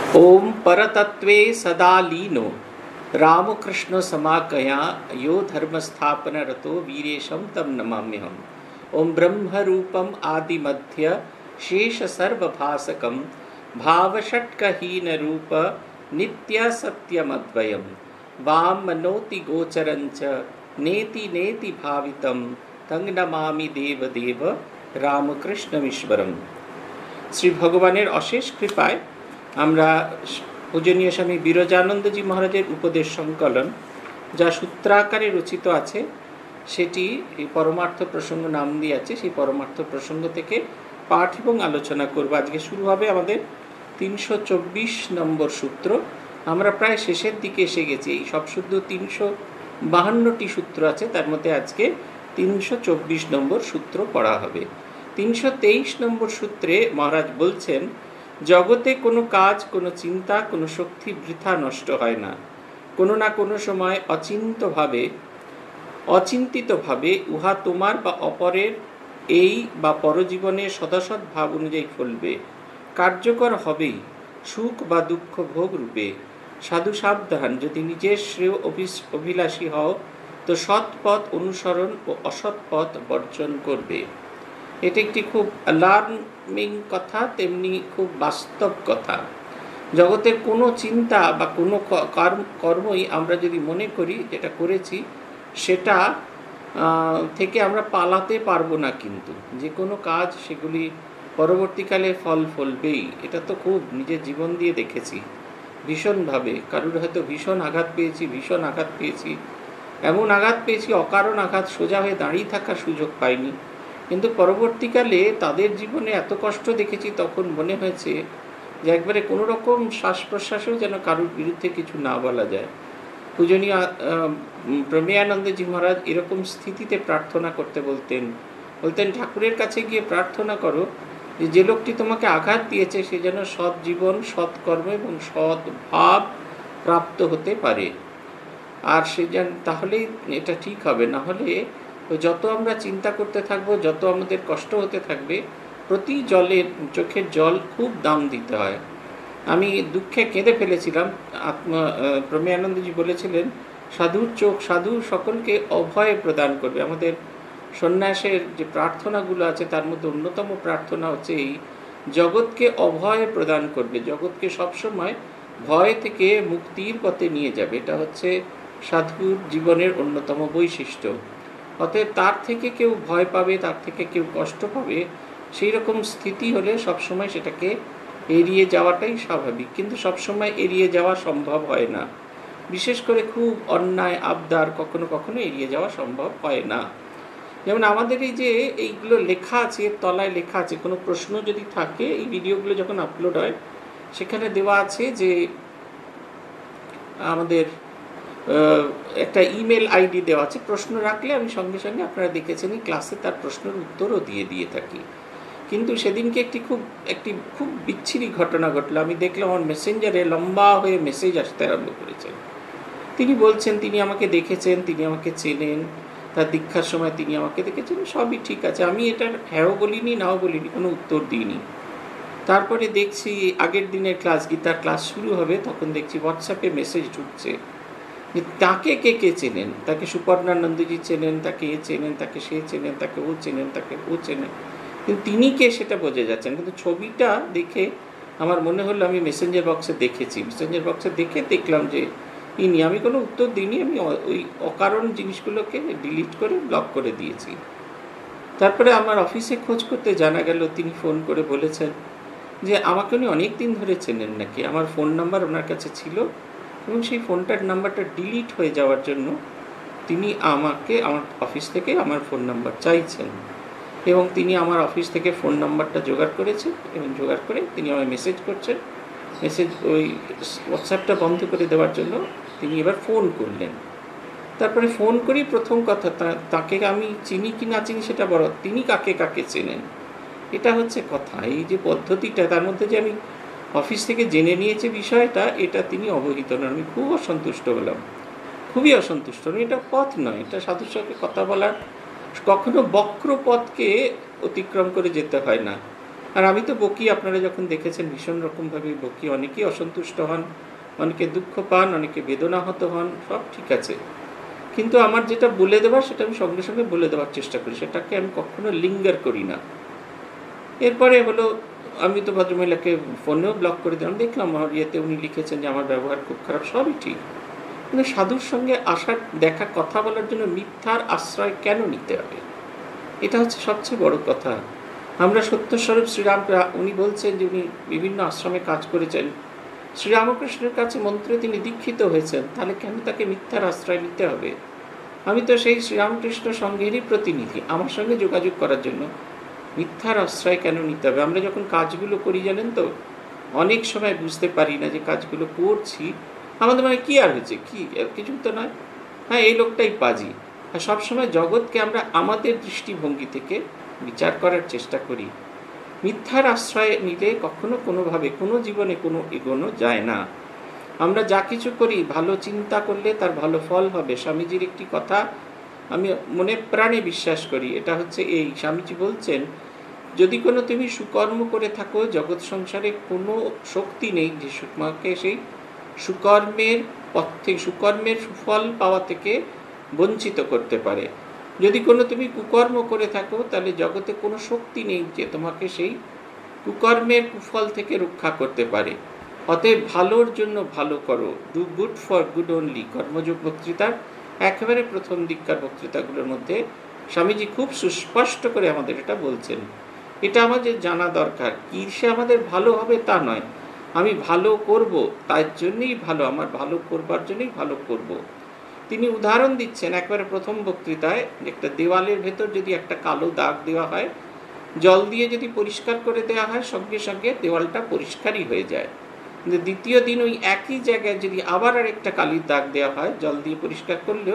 ओम परतत्वे सदा लीनो रामकृष्ण समाकया यो धर्म स्थापन रतो वीरेशम तम नमाम्यहम्। ओम ब्रह्म रूपम आदि मध्य शेष सर्वभासकम भावषट्कहीन रूप नित्य सत्यमद्वयम् वाम मनोति गोचरञ्च नेति नेति भावितं तंग नमामि देव देव रामकृष्णमीश्वरम्। श्री भगवानेर अशेष कृपाय আমরা পূজনীয় স্বামী বিরজানন্দজি মহারাজের উপদেশ সংকলন যা সূত্রাকারে রচিত আছে সেটি এই পরমার্থ প্রসঙ্গ নাম দিয়ে আছে। সেই পরমার্থ প্রসঙ্গ থেকে পাঠ এবং আলোচনা করব। আজকে শুরু হবে আমাদের 324 নম্বর সূত্র। আমরা প্রায় শেষের দিকে এসে গেছি। এই সব শুদ্ধ 352টি সূত্র আছে, তার মধ্যে আজকে 324 নম্বর সূত্র পড়া হবে। 323 নম্বর সূত্রে মহারাজ বলছেন, জগতে কোনো কাজ, কোনো চিন্তা, কোনো শক্তি বৃথা নষ্ট হয় না। কোনো না কোনো সময় অচিন্তিতভাবে উহা তোমার বা অপরের এই বা পরজীবনের সদাসৎ ভাব অনুযায়ী ফলবে, কার্যকর হবেই, সুখ বা দুঃখ ভোগ রূপে। সাধু সাবধান, যদি নিজের শ্রেয় অভিলাষী হও তো সৎ পথ অনুসরণ ও অসৎ পথ বর্জন করবে। এটা একটি খুব অ্যালার্মিং কথা, তেমনি খুব বাস্তব কথা। জগতের কোনো চিন্তা বা কোনো কর্মই আমরা যদি মনে করি যেটা করেছি সেটা থেকে আমরা পালাতে পারবো না, কিন্তু যে কোনো কাজ সেগুলি পরবর্তীকালে ফল ফলবেই। এটা তো খুব নিজের জীবন দিয়ে দেখেছি ভীষণভাবে। কারুর হয়তো ভীষণ আঘাত পেয়েছি, এমন আঘাত পেয়েছি অকারণ আঘাত, সোজা হয়ে দাঁড়িয়ে থাকার সুযোগ পাইনি, কিন্তু পরবর্তীকালে তাদের জীবনে এত কষ্ট দেখেছি তখন মনে হয়েছে যে একবারে কোনো রকম শ্বাস প্রশ্বাসেও যেন কারুর বিরুদ্ধে কিছু না বলা যায়। পূজনীয় প্রমেয়ানন্দজি মহারাজ এরকম স্থিতিতে প্রার্থনা করতে বলতেন ঠাকুরের কাছে গিয়ে প্রার্থনা করো যে লোকটি তোমাকে আঘাত দিয়েছে সে যেন সৎ জীবন, সৎ কর্ম এবং সৎ ভাব প্রাপ্ত হতে পারে। আর সে যেন তাহলেই এটা ঠিক হবে, না হলে যত আমরা চিন্তা করতে থাকবো, যত আমাদের কষ্ট হতে থাকবে, প্রতি চোখের জল খুব দাম দিতে হয়। আমি দুঃখে কেঁদে ফেলেছিলাম। প্রমেয়ানন্দজি বলেছিলেন, সাধুর চোখ সাধু সকলকে অভয় প্রদান করবে। আমাদের সন্ন্যাসের যে প্রার্থনাগুলো আছে তার মধ্যে অন্যতম প্রার্থনা হচ্ছে এই, জগৎকে অভয় প্রদান করবে, জগৎকে সবসময় ভয় থেকে মুক্তির পথে নিয়ে যাবে। এটা হচ্ছে সাধুর জীবনের অন্যতম বৈশিষ্ট্য। অতএব তার থেকে কেউ ভয় পাবে, তার থেকে কেউ কষ্ট পাবে, সেই রকম স্থিতি হলে সবসময় সেটাকে এড়িয়ে যাওয়াটাই স্বাভাবিক। কিন্তু সবসময় এড়িয়ে যাওয়া সম্ভব হয় না, বিশেষ করে খুব অন্যায় আবদার কখনো কখনো এড়িয়ে যাওয়া সম্ভব হয় না। যেমন আমাদের এই যে এইগুলো লেখা আছে, তলায় লেখা আছে, কোনো প্রশ্ন যদি থাকে, এই ভিডিওগুলো যখন আপলোড হয় সেখানে দেওয়া আছে যে আমাদের একটা ইমেল আইডি দেওয়া আছে, প্রশ্ন রাখলে আমি সঙ্গে সঙ্গে, আপনারা দেখেছেন ক্লাসে তার প্রশ্নের উত্তরও দিয়ে থাকি। কিন্তু সেদিনকে একটি খুব বিচ্ছিরি ঘটনা ঘটলো। আমি দেখলাম আমার মেসেঞ্জারে লম্বা হয়ে মেসেজ আসতে আরম্ভ করেছেন। তিনি বলছেন তিনি আমাকে দেখেছেন, তিনি আমাকে চেনেন, তার দীক্ষার সময় তিনি আমাকে দেখেছেন, সবই ঠিক আছে। আমি এটার হ্যাঁও বলিনি নাও বলিনি, কোনো উত্তর দিইনি। তারপরে দেখছি আগের দিনের ক্লাস, গীতার ক্লাস শুরু হবে, তখন দেখছি হোয়াটসঅ্যাপে মেসেজ ঢুকছে যে তাকে কে চেনেন, তাকে সুপর্ণানন্দজি চেনেন, তাকে এ চেনেন, তাকে সে চেনেন, তাকে ও চেনেন, তাকে ও চেনেন, কিন্তু তিনি কে সেটা বোঝা যাচ্ছেন। কিন্তু ছবিটা দেখে আমার মনে হলো আমি মেসেঞ্জার বক্সে দেখেছি। মেসেঞ্জার বক্সে দেখলাম যে ইনি। আমি কোনো উত্তর দিইনি, আমি ওই অকারণ জিনিসগুলোকে ডিলিট করে ব্লক করে দিয়েছি। তারপরে আমার অফিসে খোঁজ করতে জানা গেল তিনি ফোন করে বলেছেন যে আমাকে উনি অনেক দিন ধরে চেনেন নাকি। আমার ফোন নাম্বার ওনার কাছে ছিল এবং সেই ফোনটার নাম্বারটা ডিলিট হয়ে যাওয়ার জন্য তিনি আমাকে আমার অফিস থেকে আমার ফোন নাম্বার চাইছেন, এবং তিনি আমার অফিস থেকে ফোন নাম্বারটা জোগাড় করেছেন এবং জোগাড় করে তিনি আমায় মেসেজ করছেন। ওই হোয়াটসঅ্যাপটা বন্ধ করে দেওয়ার জন্য তিনি এবার ফোন করলেন। তারপরে ফোন করি, প্রথম কথা তাকে আমি চিনি কি না চিনি সেটা বড়, তিনি কাকে চেনেন, এটা হচ্ছে কথা। এই যে পদ্ধতিটা, তার মধ্যে যে আমি অফিস থেকে জেনে নিয়েছে বিষয়টা, এটা তিনি অবহিত নন। আমি খুব অসন্তুষ্ট হলাম, খুবই অসন্তুষ্ট। এটা পথ নয়, এটা সাধুর সঙ্গে কথা বলার কখনো বক্র পথকে অতিক্রম করে যেতে হয় না। আর আমি তো বকি, আপনারা যখন দেখেছেন ভীষণ রকমভাবে বকি, অনেকেই অসন্তুষ্ট হন, অনেকে দুঃখ পান, অনেকে বেদনাহত হন, সব ঠিক আছে। কিন্তু আমার যেটা বলে দেওয়ার সেটা আমি সঙ্গে সঙ্গে বলে দেওয়ার চেষ্টা করি, সেটাকে আমি কখনো লিঙ্গার করি না। এরপরে হলো, আমি তো ভদ্রমহিলাকে ফোনেও ব্লক করে দিলাম, দেখলাম আমার ইয়েতে উনি লিখেছেন যে আমার ব্যবহার খুব খারাপ, সবই ঠিক। কিন্তু সাধুর সঙ্গে আসার দেখা কথা বলার জন্য মিথ্যার আশ্রয় কেন নিতে হবে? এটা হচ্ছে সবচেয়ে বড় কথা। আমরা সত্যস্বরূপ শ্রীরাম, উনি বলছেন যে উনি বিভিন্ন আশ্রমে কাজ করেছেন, শ্রীরামকৃষ্ণের কাছে মন্ত্রে তিনি দীক্ষিত হয়েছেন, তাহলে কেন তাকে মিথ্যার আশ্রয় নিতে হবে? আমি তো সেই শ্রীরামকৃষ্ণ সঙ্ঘেরই প্রতিনিধি, আমার সঙ্গে যোগাযোগ করার জন্য মিথ্যার আশ্রয় কেন নিতে হবে? আমরা যখন কাজগুলো করি জানেন তো, অনেক সময় বুঝতে পারি না যে কাজগুলো করছি, আমাদের মানে কি আর হয়েছে, কি কিছু তো নয়, হ্যাঁ এই লোকটাই পাজি। আর সবসময় জগৎকে আমরা আমাদের দৃষ্টিভঙ্গি থেকে বিচার করার চেষ্টা করি। মিথ্যার আশ্রয় নিলে কখনো কোনোভাবে কোনো জীবনে কোনো এগোনো যায় না। আমরা যা কিছু করি ভালো চিন্তা করলে তার ভালো ফল হবে। স্বামীজির একটি কথা আমি মনে প্রাণে বিশ্বাস করি, এটা হচ্ছে এই, স্বামীজি বলছেন, যদি কোনো তুমি সুকর্ম করে থাকো, জগৎ সংসারে কোনো শক্তি নেই যে তোমাকে সেই সুকর্মের পথে, সুকর্মের সুফল পাওয়া থেকে বঞ্চিত করতে পারে। যদি কোনো তুমি কুকর্ম করে থাকো, তাহলে জগতে কোনো শক্তি নেই যে তোমাকে সেই কুকর্মের কুফল থেকে রক্ষা করতে পারে। অতএব ভালোর জন্য ভালো করো, do good for good only. Karma Yoga বক্তৃতার একেবারে প্রথম দিককার বক্তৃতাগুলোর মধ্যে স্বামীজি খুব সুস্পষ্ট করে আমাদের এটা বলছেন। এটা আমাদের জানা দরকার। ঈর্ষে আমাদের ভালো হবে তা নয়, আমি ভালো করব তার জন্যই ভালো, আমার ভালো করবার জন্যই ভালো করব। তিনি উদাহরণ দিচ্ছেন একবারে প্রথম বক্তৃতায়, একটা দেওয়ালের ভেতর যদি একটা কালো দাগ দেওয়া হয়, জল দিয়ে যদি পরিষ্কার করে দেওয়া হয়, সঙ্গে সঙ্গে দেওয়ালটা পরিষ্কারই হয়ে যায়। কিন্তু দ্বিতীয় দিন ওই একই জায়গায় যদি আবার আর একটা কালির দাগ দেওয়া হয়, জল দিয়ে পরিষ্কার করলেও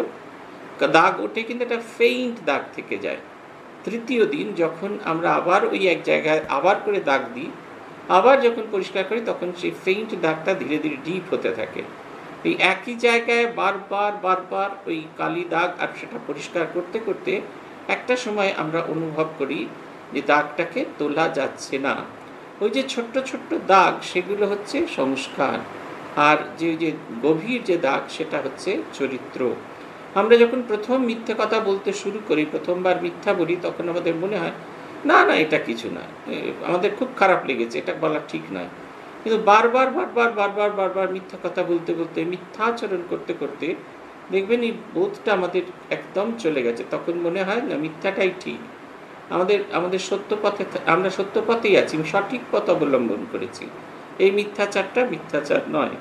দাগ ওঠে, কিন্তু একটা ফেইন্ট দাগ থেকে যায়। তৃতীয় দিন যখন আমরা আবার ওই এক জায়গায় আবার করে দাগ দিই, আবার যখন পরিষ্কার করি, তখন সেই ফেইন্ট দাগটা ধীরে ধীরে ডিপ হতে থাকে। এই একই জায়গায় বারবার বারবার ওই কালি দাগ, আর সেটা পরিষ্কার করতে করতে একটা সময় আমরা অনুভব করি যে দাগটাকে তোলা যাচ্ছে না। ওই যে ছোট্ট ছোট্ট দাগ, সেগুলো হচ্ছে সংস্কার, আর যে গভীর যে দাগ, সেটা হচ্ছে চরিত্র। আমরা যখন প্রথম মিথ্যে কথা বলতে শুরু করি, প্রথমবার মিথ্যা বলি, তখন আমাদের মনে হয় না না এটা কিছু না, আমাদের খুব খারাপ লেগেছে, এটা বলা ঠিক নয়। কিন্তু বারবার বারবার বারবার বারবার মিথ্যা কথা বলতে বলতে, মিথ্যাচরণ করতে করতে দেখবেন এই বোধটা আমাদের একদম চলে গেছে। তখন মনে হয় না মিথ্যাটাই ঠিক, আমাদের সত্য পথে, আমরা সত্য পথেই আছি, সঠিক পথ অবলম্বন করেছি, এই মিথ্যাচারটা মিথ্যাচার নয়।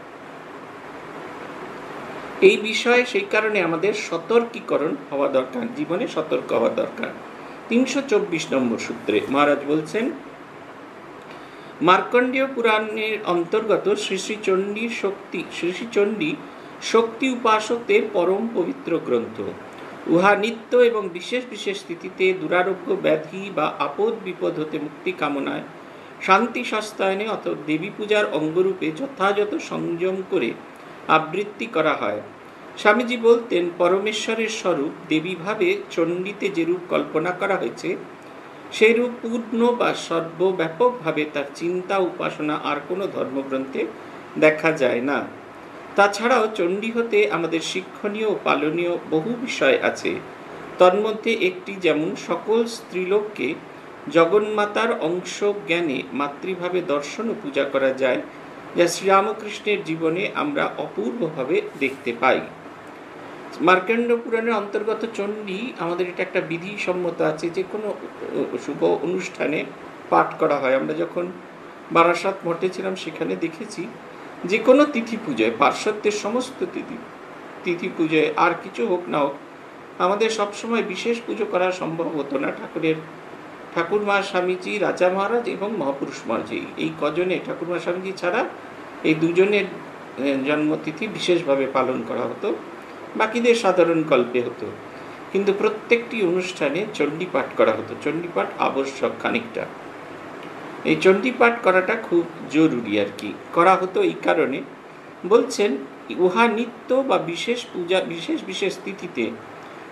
এই বিষয়ে সেই কারণে আমাদের সতর্কীকরণ হওয়া দরকার, জীবনে সতর্ক হওয়া দরকার। 324 নম্বর সূত্রে মহারাজ বলছেন, মার্কণ্ডেয় পুরাণের অন্তর্গত শ্রী শ্রী চণ্ডী শক্তি উপাসকদের পরম পবিত্র গ্রন্থ। উহা নিত্য এবং বিশেষ বিশেষ স্থিতিতে দুরারোগ্য ব্যাধি বা আপদ বিপদ হতে মুক্তি কামনায় শান্তি সস্তায়নে অথবা দেবী পূজার অঙ্গরূপে যথাযথ সংযম করে আবৃত্তি করা হয়। স্বামীজি বলতেন, পরমেশ্বরের স্বরূপ দেবীভাবে চণ্ডীতে যেরূপ কল্পনা করা হয়েছে, সেইরূপ পূর্ণ বা সর্বব্যাপকভাবে তার চিন্তা উপাসনা আর কোনো ধর্মগ্রন্থে দেখা যায় না। তাছাড়াও চণ্ডী হতে আমাদের শিক্ষণীয় ও পালনীয় বহু বিষয় আছে। তন্মধ্যে একটি, যেমন সকল স্ত্রীলোককে জগন্মাতার অংশ জ্ঞানে মাতৃভাবে দর্শন ও পূজা করা যায়, যা শ্রীরামকৃষ্ণের জীবনে আমরা অপূর্বভাবে দেখতে পাই। মার্কণ্ড পুরাণের অন্তর্গত চণ্ডী, আমাদের এটা একটা বিধিসম্মত আছে, যে কোনো শুভ অনুষ্ঠানে পাঠ করা হয়। আমরা যখন বারাসাত মঠে ছিলাম, সেখানে দেখেছি যে কোনো তিথি পুজোয়, পার্শ্বত্যের সমস্ত তিথি পুজোয়, আর কিছু হোক না হোক, আমাদের সবসময় বিশেষ পুজো করা সম্ভব হতো না। ঠাকুরমা স্বামীজি, রাজা মহারাজ এবং মহাপুরুষ মহারাজ, এই কজনে, ঠাকুরমা স্বামীজি ছাড়া এই দুজনের জন্মতিথি বিশেষভাবে পালন করা হতো, বাকিদের সাধারণ কল্পে হতো। কিন্তু প্রত্যেকটি অনুষ্ঠানে চণ্ডীপাঠ করা হতো। চণ্ডীপাঠ আবশ্যক খানিকটা। এই চণ্ডীপাঠ করাটা খুব জরুরি আর কি, করা হতো এই কারণে। বলছেন, উহা নিত্য বা বিশেষ পূজা, বিশেষ বিশেষ তিথিতে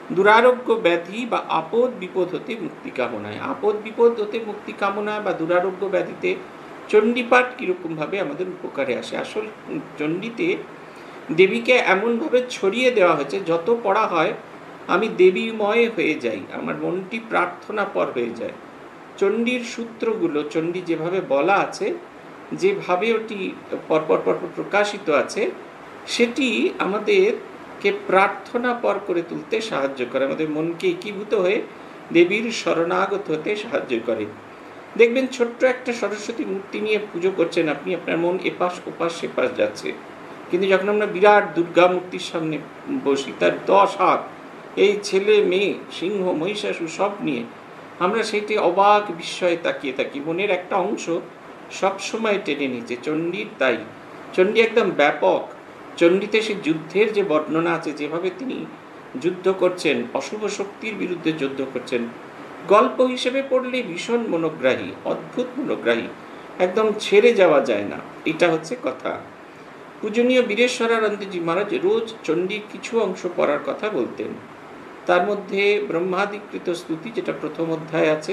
দুরারোগ্য ব্যাধি বা আপদ বিপদ হতে মুক্তি কামনায়। আপদ বিপদ হতে মুক্তি কামনায় বা দুরারোগ্য ব্যাধিতে চণ্ডীপাঠ কীরকমভাবে আমাদের উপকারে আসে। আসল চণ্ডীতে দেবীকে এমনভাবে ছড়িয়ে দেওয়া হয়েছে, যত পড়া হয় আমি দেবীময় হয়ে যাই, আমার মনটি প্রার্থনাপর হয়ে যায়। চণ্ডীর সূত্রগুলো, চণ্ডী যেভাবে বলা আছে, যেভাবে ওটি পরপর পরপর প্রকাশিত আছে, সেটি আমাদেরকে প্রার্থনাপর করে তুলতে সাহায্য করে, আমাদের মনকে একীভূত হয়ে দেবীর শরণাগত হতে সাহায্য করে। দেখবেন ছোট্ট একটা সরস্বতী মূর্তি নিয়ে পুজো করছেন আপনি, আপনার মন এপাশ ওপাশ সেপাশ যাচ্ছে। কিন্তু যখন আমরা বিরাট দুর্গা মূর্তির সামনে বসি, তার 10 হাত, এই ছেলে মেয়ে সিংহ মহিষাসুর সব নিয়ে আমরা সেইটি অবাক বিস্ময়ে তাকিয়ে থাকি। মনের একটা অংশ সবসময় টেনে নিচ্ছে। চণ্ডীর তাই, চণ্ডী একদম ব্যাপক। চণ্ডীতে সে যুদ্ধের যে বর্ণনা আছে, যেভাবে তিনি যুদ্ধ করছেন, অশুভ শক্তির বিরুদ্ধে যুদ্ধ করছেন, গল্প হিসেবে পড়লে ভীষণ মনোগ্রাহী, অদ্ভুত মনোগ্রাহী, একদম ছেড়ে যাওয়া যায় না। এটা হচ্ছে কথা। পূজনীয় বীরেশ্বরানন্দজি মহারাজ রোজ চণ্ডীর কিছু অংশ পড়ার কথা বলতেন। তার মধ্যে ব্রহ্মাদিকৃত স্তুতি, যেটা প্রথম অধ্যায় আছে,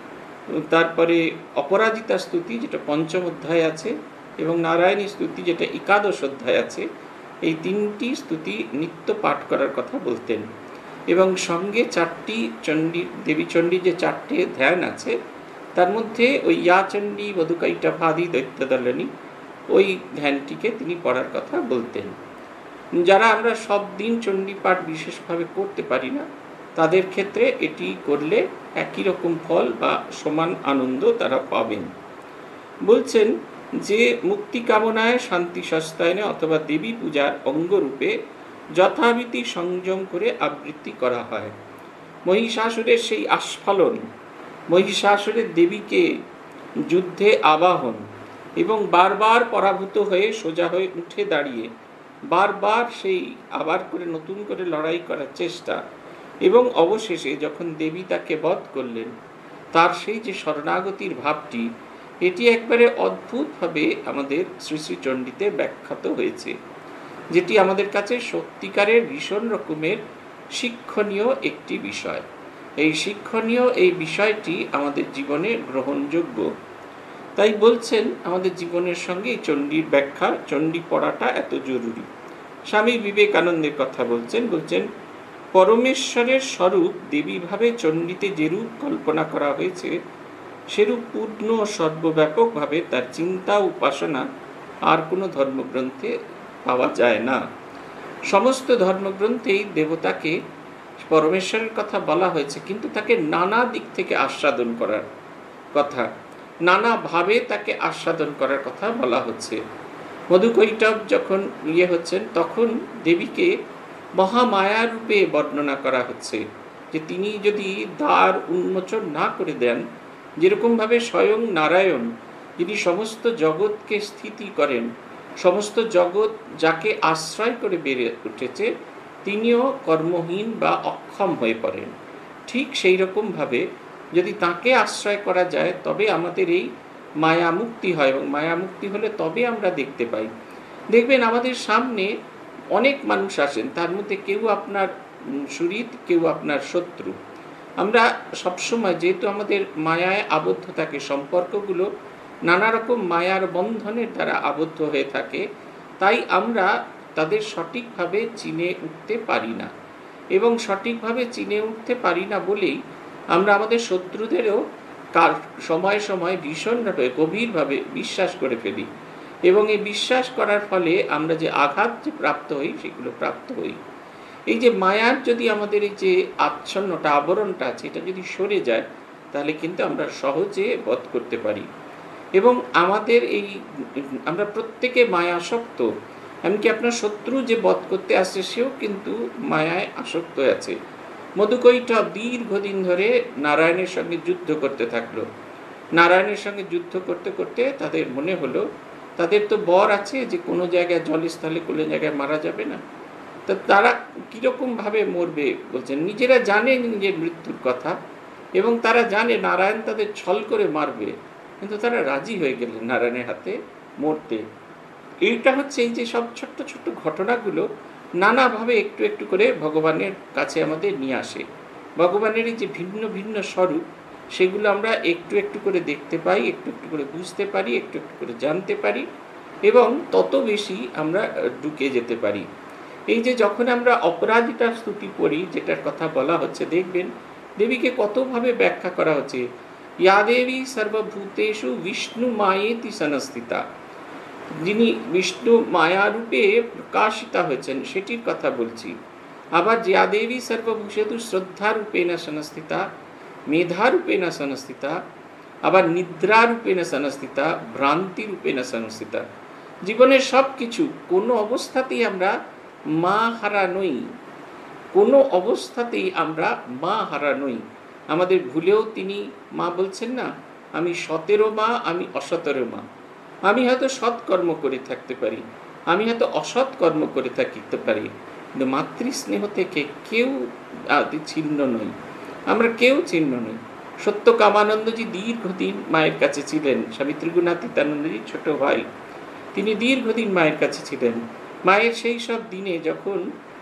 তারপরে অপরাজিতা স্তুতি, যেটা পঞ্চম অধ্যায় আছে, এবং নারায়ণী স্তুতি, যেটা একাদশ অধ্যায় আছে। এই 3টি স্তুতি নিত্য পাঠ করার কথা বলতেন। এবং সঙ্গে 4টি দেবী চণ্ডীর যে 4টে ধ্যান আছে, তার মধ্যে ওই ইয়া চণ্ডী বধুকাইটা ভাদি দৈত্যদলনী, ওই ধ্যানটিকে তিনি পড়ার কথা বলতেন। যারা আমরা সব দিন চণ্ডী পাঠ বিশেষভাবে করতে পারি না, তাদের ক্ষেত্রে এটি করলে একই রকম ফল বা সমান আনন্দ তারা পাবেন। বলছেন যে মুক্তি কামনায় শান্তি সস্তায়নে অথবা দেবী পূজার অঙ্গরূপে যথাবিধি সংযম করে আবৃত্তি করা হয়। মহিষাসুরের সেই আস্ফালন, মহিষাসুরের দেবীকে যুদ্ধে আবাহন এবং বারবার পরাভূত হয়ে সোজা হয়ে উঠে দাঁড়িয়ে বারবার সেই আবার করে নতুন করে লড়াই করার চেষ্টা, এবং অবশেষে যখন দেবী তাকে বধ করলেন, তার সেই যে শরণাগতির ভাবটি, এটি একবারে অদ্ভুতভাবে আমাদের শ্রী শ্রী চণ্ডীতে ব্যাখ্যাত হয়েছে, যেটি আমাদের কাছে সত্যিকারের ভীষণ রকমের শিক্ষণীয় একটি বিষয়। এই শিক্ষণীয় এই বিষয়টি আমাদের জীবনে গ্রহণযোগ্য। তাই বলছেন আমাদের জীবনের সঙ্গে এই চণ্ডীর ব্যাখ্যা, চণ্ডী পড়াটা এত জরুরি। স্বামী বিবেকানন্দের কথা বলছেন পরমেশ্বরের স্বরূপ দেবীভাবে চণ্ডীতে যেরূপ কল্পনা করা হয়েছে, সেরূপ পূর্ণ সর্বব্যাপকভাবে তার চিন্তা উপাসনা আর কোনো ধর্মগ্রন্থে পাওয়া যায় না। সমস্ত ধর্মগ্রন্থেই দেবতাকে, পরমেশ্বরের কথা বলা হয়েছে, কিন্তু তাকে নানা দিক থেকে আস্বাদন করার কথা, নানাভাবে তাকে আস্বাদন করার কথা বলা হচ্ছে। মধুকৈটব যখন হচ্ছেন, তখন দেবীকে মহামায়া রূপে বর্ণনা করা হচ্ছে, যে তিনি যদি দ্বার উন্মোচন না করে দেন, যেরকমভাবে স্বয়ং নারায়ণ যিনি সমস্ত জগৎকে স্থিতি করেন, সমস্ত জগৎ যাকে আশ্রয় করে বেড়ে উঠেছে, তিনিও কর্মহীন বা অক্ষম হয়ে পড়েন। ঠিক সেই রকমভাবে যদি তাকে আশ্রয় করা যায়, তবে আমাদের এই মায়া মুক্তি হয়, এবং মায়া মুক্তি হলে তবে আমরা দেখতে পাই। দেখবেন আমাদের সামনে অনেক মানুষ আসেন, তার মধ্যে কেউ আপনার সুহৃদ, কেউ আপনার শত্রু। আমরা সবসময়, যেহেতু আমাদের মায়ায় আবদ্ধ থাকে, সম্পর্কগুলো নানা রকম মায়ার বন্ধনের দ্বারা আবদ্ধ হয়ে থাকে, তাই আমরা তাদের সঠিকভাবে চিনে উঠতে পারি না। এবং সঠিকভাবে চিনে উঠতে পারি না বলেই আমরা আমাদের শত্রুদেরও সময় সময় ভীষণভাবে গভীরভাবে বিশ্বাস করে ফেলি, এবং এই বিশ্বাস করার ফলে আমরা যে আঘাত যে প্রাপ্ত হই, সেগুলো প্রাপ্ত হই। এই যে মায়ার যদি আমাদের এই যে আচ্ছন্নটা, আবরণটা আছে, এটা যদি সরে যায়, তাহলে কিন্তু আমরা সহজে বধ করতে পারি। এবং আমাদের এই, আমরা প্রত্যেকে মায়াসক্ত। এমনকি আপনার শত্রু যে বধ করতে আসছে, সেও কিন্তু মায়ায় আসক্ত আছে। মধুকৈটব দীর্ঘদিন ধরে নারায়ণের সঙ্গে যুদ্ধ করতে থাকলো। নারায়ণের সঙ্গে যুদ্ধ করতে করতে তাদের মনে হলো, তাদের তো বর আছে যে কোনো জায়গায় জলস্থলে কোনো জায়গায় মারা যাবে না, তা তারা কীরকমভাবে মরবে। বলছেন নিজেরা জানে নিজের মৃত্যুর কথা, এবং তারা জানে নারায়ণ তাদের ছল করে মারবে, কিন্তু তারা রাজি হয়ে গেলেন নারায়ণের হাতে মরতে। এইটা হচ্ছে এই যে সব ছোট্ট ছোট্ট ঘটনাগুলো নানাভাবে একটু একটু করে ভগবানের কাছে আমাদের নিয়ে আসে। ভগবানের এই যে ভিন্ন ভিন্ন স্বরূপ, সেগুলো আমরা একটু একটু করে দেখতে পাই, একটু একটু করে বুঝতে পারি, একটু একটু করে জানতে পারি, এবং তত বেশি আমরা ঢুকে যেতে পারি। এই যে যখন আমরা অপরাজিতা স্তুতি পড়ি, যেটার কথা বলা হচ্ছে, দেখবেন দেবীকে কতভাবে ব্যাখ্যা করা হচ্ছে। ইয়া দেবী সর্বভূতেষু বিষ্ণু মায়েতি সংস্থিতা, যিনি বিষ্ণু মায়ারূপে প্রকাশিতা হয়েছেন সেটির কথা বলছি। আবার যা দেবী সর্বভূষেতু শ্রদ্ধারূপেণ সংস্থিতা, মেধারূপেণ সংস্থিতা, আবার নিদ্রারূপেণ সংস্থিতা, ভ্রান্তিরূপেণ সংস্থিতা। জীবনের সব কিছু, কোনো অবস্থাতেই আমরা মা হারা নই, কোনো অবস্থাতেই আমরা মা হারা নই। আমাদের ভুলেও তিনি মা বলছেন না, আমি সতেরো মা, আমি অসতেরো মা। আমি হয়তো সৎকর্ম করে থাকতে পারি, আমি হয়তো অসৎ কর্ম করে থাকতে পারি, কিন্তু মাতৃস্নেহ থেকে কেউ ছিন্ন নই, আমরা কেউ ছিন্ন নই। সত্যকামানন্দজি দীর্ঘদিন মায়ের কাছে ছিলেন, স্বামী ত্রিগুণাতীতানন্দজি ছোট ভাই, তিনি দীর্ঘদিন মায়ের কাছে ছিলেন। মায়ের সেই সব দিনে যখন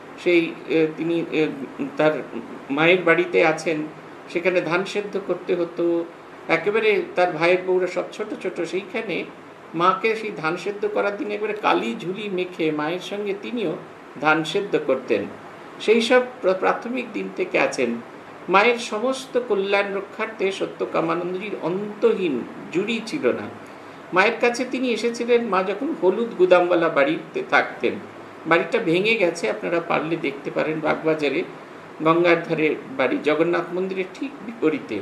তিনি তার মায়ের বাড়িতে আছেন, সেখানে ধান সেদ্ধ করতে হতো, একেবারে তার ভাইয়ের বউরা সব ছোট ছোট, সেইখানে মাকে সেই ধান সেদ্ধ করার দিন একেবারে কালি ঝুলি মেখে মায়ের সঙ্গে তিনিও ধান সেদ্ধ করতেন। সেই সব প্রাথমিক দিন থেকে আছেন। মায়ের সমস্ত কল্যাণ রক্ষার্থে সত্যকামানন্দজির অন্তহীন জুড়ি ছিল না। মায়ের কাছে তিনি এসেছিলেন মা যখন হলুদ গুদামওয়ালা বাড়িতে থাকতেন। বাড়িটা ভেঙে গেছে, আপনারা পারলে দেখতে পারেন, বাগবাজারে গঙ্গার ধারে বাড়ি, জগন্নাথ মন্দিরের ঠিক বিপরীতে।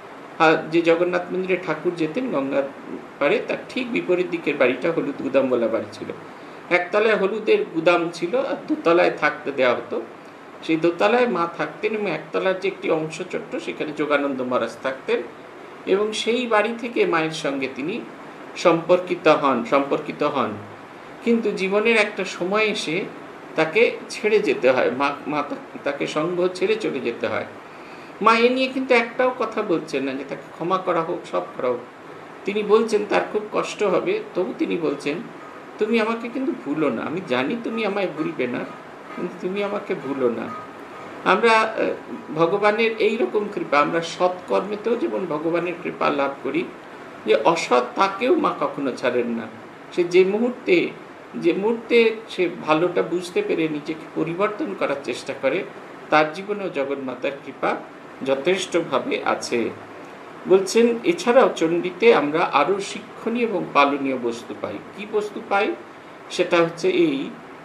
যে জগন্নাথ মন্দিরে ঠাকুর যেতেন গঙ্গার পারে, তার ঠিক বিপরীত দিকের বাড়িটা হলুদ গুদামওয়ালা বাড়ি ছিল। একতলায় হলুদের গুদাম ছিল, আর দোতলায় থাকতে দেওয়া হতো। সেই দোতলায় মা থাকতেন, এবং একতলার যে একটি অংশ ছোট্ট, সেখানে যোগানন্দ মহারাজ থাকতেন, এবং সেই বাড়ি থেকে মায়ের সঙ্গে তিনি সম্পর্কিত হন। কিন্তু জীবনের একটা সময় এসে তাকে ছেড়ে যেতে হয়, মা তাকে সঙ্গ ছেড়ে চলে যেতে হয়। মা এ নিয়ে কিন্তু একটাও কথা বলছেন না যে তাকে ক্ষমা করা হোক, সব করা হোক। তিনি বলছেন তার খুব কষ্ট হবে, তবু তিনি বলছেন তুমি আমাকে কিন্তু ভুলো না, আমি জানি তুমি আমায় ভুলবে না, কিন্তু তুমি আমাকে ভুলো না। আমরা ভগবানের এই রকম কৃপা, আমরা সৎকর্মেতেও যেমন ভগবানের কৃপা লাভ করি, যে অসৎ তাকেও মা কখনো ছাড়েন না। সে যে মুহূর্তে সে ভালোটা বুঝতে পেরে নিজেকে পরিবর্তন করার চেষ্টা করে, তার জীবনেও জগন্মাতার কৃপা যথেষ্টভাবে আছে। বলছেন এছাড়াও চণ্ডীতে আমরা আরও শিক্ষণীয় এবং পালনীয় বস্তু পাই। কি বস্তু পাই? সেটা হচ্ছে এই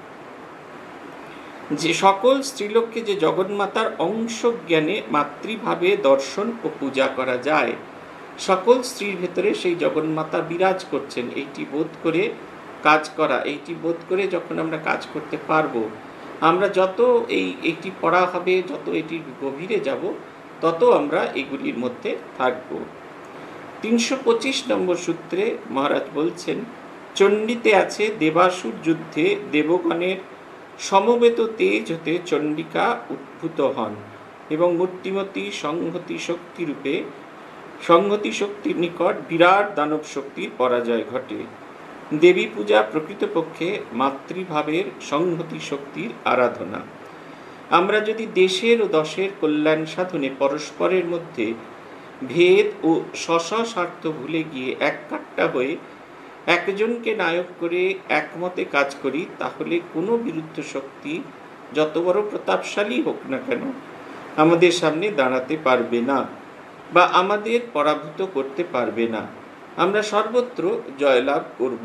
যে সকল স্ত্রীলোককে যে জগন্মাতার অংশ জ্ঞানে মাতৃভাবে দর্শন ও পূজা করা যায়, সকল স্ত্রীর ভেতরে সেই জগন্মাতা বিরাজ করছেন, এইটি বোধ করে কাজ করা, এইটি বোধ করে যখন আমরা কাজ করতে পারবো, আমরা যত এইটি পড়া হবে, যত এটির গভীরে যাব, তত আমরা এগুলির মধ্যে থাকব। 325 নম্বর সূত্রে মহারাজ বলছেন, চণ্ডীতে আছে দেবাসুর যুদ্ধে দেবগণের সমবেত তেজ হতে চণ্ডিকা উদ্ভূত হন, এবং মূর্তিমতী সংহতি শক্তিরূপে সংহতি শক্তির নিকট বিরাট দানব শক্তির পরাজয় ঘটে। দেবী পূজা প্রকৃতপক্ষে মাতৃভাবের সংহতি শক্তির আরাধনা। আমরা যদি দেশের ও দশের কল্যাণ সাধনে পরস্পরের মধ্যে ভেদ ও স্বার্থ ভুলে গিয়ে এককাট্টা হয়ে একজনকে নায়ক করে একমতে কাজ করি, তাহলে কোনো বিরুদ্ধ শক্তি যত বড় প্রতাপশালী হোক না কেন আমাদের সামনে দাঁড়াতে পারবে না, বা আমাদের পরাভূত করতে পারবে না। আমরা সর্বত্র জয়লাভ করব।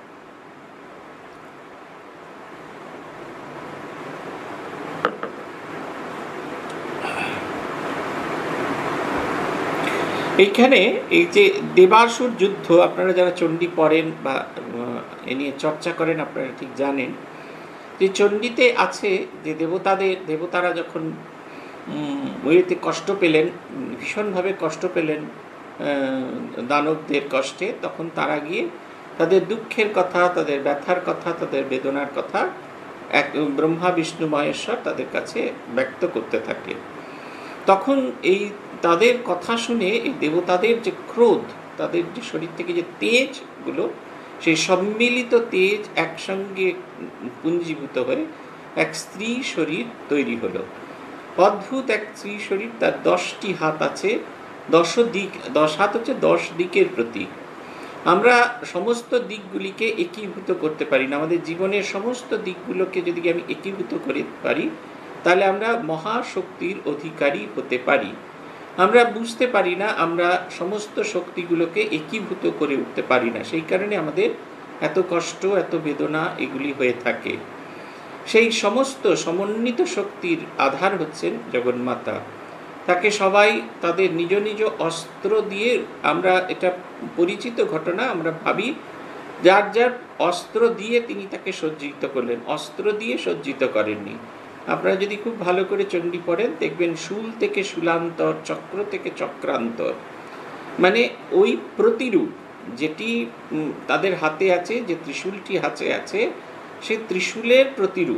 এইখানে এই যে দেবাসুর যুদ্ধ, আপনারা যারা চণ্ডী পড়েন বা এ নিয়ে চর্চা করেন, আপনারা ঠিক জানেন যে চণ্ডীতে আছে যে দেবতারা যখন ময়ূরীতে কষ্ট পেলেন, ভীষণভাবে কষ্ট পেলেন দানবদের কষ্টে, তখন তারা গিয়ে তাদের দুঃখের কথা, তাদের ব্যথার কথা, তাদের বেদনার কথা এক ব্রহ্মা বিষ্ণু মহেশ্বর তাদের কাছে ব্যক্ত করতে থাকে। তখন এই তাদের কথা শুনে এই দেবতাদের যে ক্রোধ, তাদের যে শরীর থেকে যে তেজগুলো, সেই সম্মিলিত তেজ একসঙ্গে পুঞ্জীভূত হয়ে এক স্ত্রী শরীর তৈরি হলো। অদ্ভুত এক স্ত্রী শরীর, তার 10টি হাত আছে, 10 দিক, 10 হাত হচ্ছে 10 দিকের প্রতীক। আমরা সমস্ত দিকগুলিকে একীভূত করতে পারি না। আমাদের জীবনের সমস্ত দিকগুলোকে যদি আমি একীভূত করতে পারি, তাহলে আমরা মহাশক্তির অধিকারী হতে পারি। আমরা বুঝতে পারি না, আমরা সমস্ত শক্তিগুলোকে একীভূত করে উঠতে পারি না, সেই কারণে আমাদের এত কষ্ট, এত বেদনা এগুলি হয়ে থাকে। সেই সমস্ত সমন্বিত শক্তির আধার হচ্ছেন জগন্মাতা। তাকে সবাই তাদের নিজ নিজ অস্ত্র দিয়ে, আমরা এটা পরিচিত ঘটনা, আমরা ভাবি যার যার অস্ত্র দিয়ে তিনি তাকে সজ্জিত করলেন, অস্ত্র দিয়ে সজ্জিত করেননি। আপনারা যদি খুব ভালো করে চণ্ডী পড়েন দেখবেন শুল থেকে শুলান্তর, চক্র থেকে চক্রান্তর, মানে ওই প্রতিরূপ যেটি তাদের হাতে আছে, যে ত্রিশূলটি হাতে আছে, সে ত্রিশূলের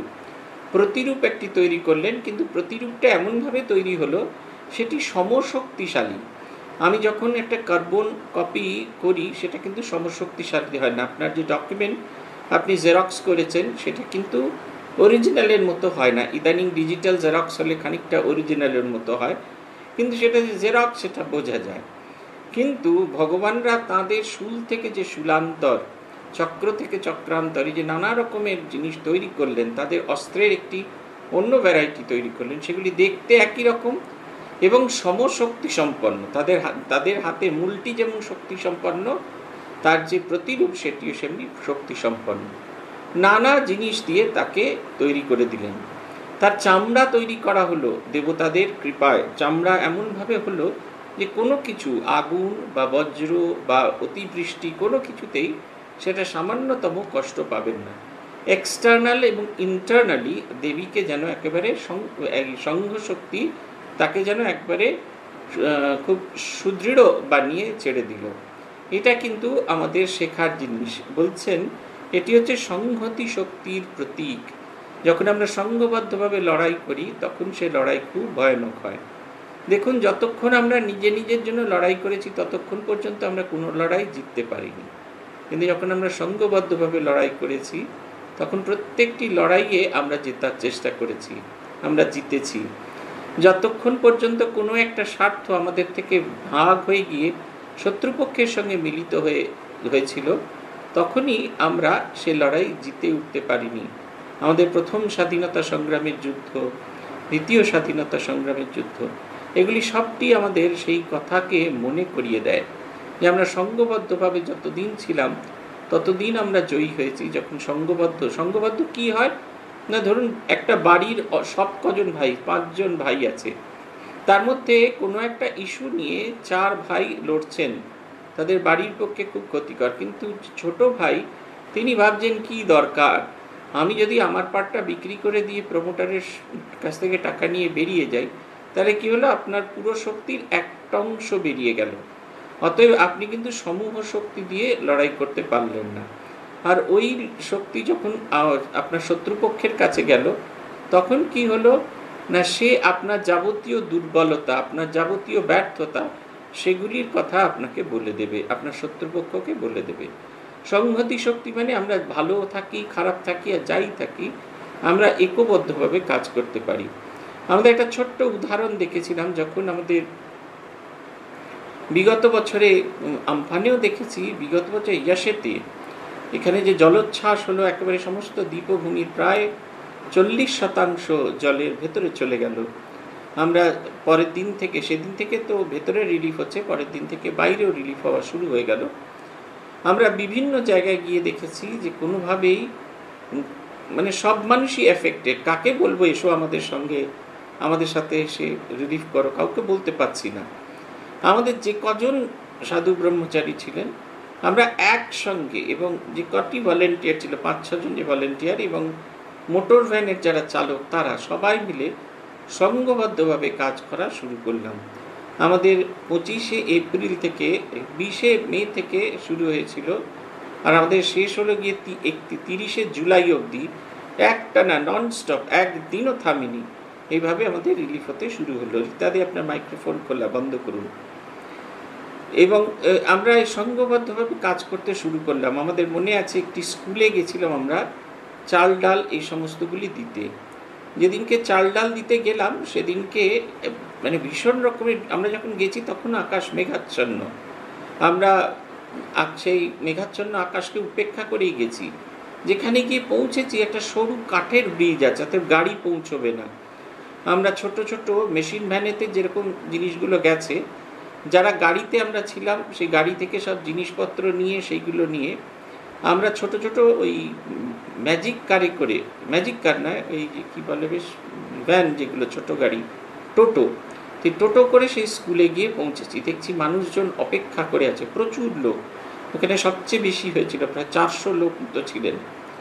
প্রতিরূপ একটি তৈরি করলেন। কিন্তু প্রতিরূপটা এমনভাবে তৈরি হলো সেটি সমশক্তিশালী। আমি যখন একটা কার্বন কপি করি সেটা কিন্তু সমশক্তিশালী হয় না। আপনার যে ডকুমেন্ট আপনি জেরক্স করেছেন সেটা কিন্তু অরিজিনালের মতো হয় না। ইদানিং ডিজিটাল জেরক্স হলে খানিকটা অরিজিনালের মতো হয়, কিন্তু সেটা যে জেরক্স সেটা বোঝা যায়। কিন্তু ভগবানরা তাঁদের শুল থেকে যে শুলান্তর, চক্র থেকে চক্রান্তর, এই যে নানা রকমের জিনিস তৈরি করলেন, তাদের অস্ত্রের একটি অন্য ভ্যারাইটি তৈরি করলেন, সেগুলি দেখতে একই রকম এবং সমশক্তি সম্পন্ন। তাদের হাতে মূলটি যেমন শক্তি সম্পন্ন, তার যে প্রতিরূপ সেটিও সেমনি শক্তি সম্পন্ন। নানা জিনিস দিয়ে তাকে তৈরি করে দিলেন। তার চামড়া তৈরি করা হলো দেবতাদের কৃপায়। চামড়া এমনভাবে হলো যে কোনো কিছু, আগুন বা বজ্র বা অতিবৃষ্টি, কোনো কিছুতেই সেটা সামান্যতম কষ্ট পাবেন না। এক্সটার্নাল এবং ইন্টারনালি দেবীকে যেন একেবারে সংঘ শক্তি তাকে যেন একবারে খুব সুদৃঢ় বানিয়ে ছেড়ে দিল। এটা কিন্তু আমাদের শেখার জিনিস। বলছেন এটি হচ্ছে সংহতি শক্তির প্রতীক। যখন আমরা সংঘবদ্ধভাবে লড়াই করি তখন সে লড়াই খুব ভয়ানক হয়। দেখুন, যতক্ষণ আমরা নিজের জন্য লড়াই করেছি ততক্ষণ পর্যন্ত আমরা কোনো লড়াই জিততে পারিনি। কিন্তু যখন আমরা সংঘবদ্ধভাবে লড়াই করেছি তখন প্রত্যেকটি লড়াইয়ে আমরা জেতার চেষ্টা করেছি, আমরা জিতেছি। যতক্ষণ পর্যন্ত কোনো একটা স্বার্থ আমাদের থেকে ভাগ হয়ে গিয়ে শত্রুপক্ষের সঙ্গে মিলিত হয়েছিল তখনই আমরা সে লড়াই জিতে উঠতে পারিনি। আমাদের প্রথম স্বাধীনতা সংগ্রামের যুদ্ধ, দ্বিতীয় স্বাধীনতা সংগ্রামের যুদ্ধ, এগুলি সবটি আমাদের সেই কথাকে মনে করিয়ে দেয় যে আমরা সংঘবদ্ধভাবে যতদিন ছিলাম ততদিন আমরা জয়ী হয়েছি। যখন সংঘবদ্ধ কি হয় না, ধরুন একটা বাড়ির সব কজন ভাই, 5 জন ভাই আছে, তার মধ্যে কোনো একটা ইস্যু নিয়ে 4 ভাই লড়ছেন, তাদের বাড়ির পক্ষে খুব ক্ষতিকর। কিন্তু ছোট ভাই তিনি ভাবছেন কি দরকার, আমি যদি আমার পার্টটা বিক্রি করে দিয়ে প্রমোটারের কাছ থেকে টাকা নিয়ে বেরিয়ে যাই, তাহলে কি হলো, আপনার পুরো শক্তির একটা অংশ বেরিয়ে গেল। অতএব আপনি কিন্তু সমূহ শক্তি দিয়ে লড়াই করতে পারলেন না। আর ওই শক্তি যখন আপনার শত্রুপক্ষের কাছে গেল তখন কি হলো না, সে আপনার যাবতীয় দুর্বলতা, আপনার যাবতীয় ব্যর্থতা, সেগুলির কথা আপনাকে বলে দেবে, আপনার শত্রুপক্ষকে বলে দেবে। সংহতি শক্তি মানে আমরা ভালো থাকি, খারাপ থাকি আর যাই থাকি, আমরা একবদ্ধভাবে কাজ করতে পারি। আমাদের একটা ছোট্ট উদাহরণ দেখেছিলাম যখন আমাদের বিগত বছরে আমফানেও দেখেছি, বিগত বছর ইয়াসেতে এখানে যে জলোচ্ছ্বাস হলো, একেবারে সমস্ত দ্বীপভূমির প্রায় 40% জলের ভেতরে চলে গেল। আমরা পরের দিন থেকে, সেদিন থেকে তো ভেতরে রিলিফ হচ্ছে, পরের দিন থেকে বাইরেও রিলিফ হওয়া শুরু হয়ে গেল। আমরা বিভিন্ন জায়গায় গিয়ে দেখেছি যে কোনোভাবেই মানে সব মানুষই এফেক্টেড। কাকে বলবো এসো আমাদের সঙ্গে, আমাদের সাথে এসে রিলিফ করো, কাউকে বলতে পারছি না। আমাদের যে কজন সাধু ব্রহ্মচারী ছিলেন আমরা একসঙ্গে, এবং যে কটি ভলেন্টিয়ার ছিল, 5-6 জন যে ভলেন্টিয়ার এবং মোটর ভ্যানের যারা চালক, তারা সবাই মিলে সংঘবদ্ধভাবে কাজ করা শুরু করলাম। আমাদের 25শে এপ্রিল থেকে 20শে মে থেকে শুরু হয়েছিল, আর আমাদের শেষ হলো গিয়ে 30শে জুলাই অবধি একটানা ননস্টপ, একদিনও থামিনি। এইভাবে আমাদের রিলিফ হতে শুরু হলো। ইত্যাদি আপনার মাইক্রোফোন খোলা বন্ধ করুন। এবং আমরা সংঘবদ্ধভাবে কাজ করতে শুরু করলাম। আমাদের মনে আছে একটি স্কুলে গেছিলাম আমরা চাল ডাল এই সমস্তগুলি দিতে। যেদিনকে চাল ডাল দিতে গেলাম সেদিনকে মানে ভীষণ রকমের, আমরা যখন গেছি তখন আকাশ মেঘাচ্ছন্ন, আমরা সেই মেঘাচ্ছন্ন আকাশকে উপেক্ষা করেই গেছি। যেখানে গিয়ে পৌঁছেছি একটা সরু কাঠের ব্রিজ আছে, তাতে গাড়ি পৌঁছবে না। আমরা ছোট ছোট মেশিন ভ্যানেতে যেরকম জিনিসগুলো গেছে, যারা গাড়িতে আমরা ছিলাম সেই গাড়ি থেকে সব জিনিসপত্র নিয়ে সেইগুলো নিয়ে আমরা ছোট ছোট ওই ম্যাজিক কারে করে, ম্যাজিক কার নয়, ওই যে কী বলে বেশ ভ্যান যেগুলো ছোট গাড়ি, টোটো, সেই টোটো করে সেই স্কুলে গিয়ে পৌঁছেছি। দেখছি মানুষজন অপেক্ষা করে আছে, প্রচুর লোক, ওখানে সবচেয়ে বেশি হয়েছিল, প্রায় 400 লোক তো ছিলেন।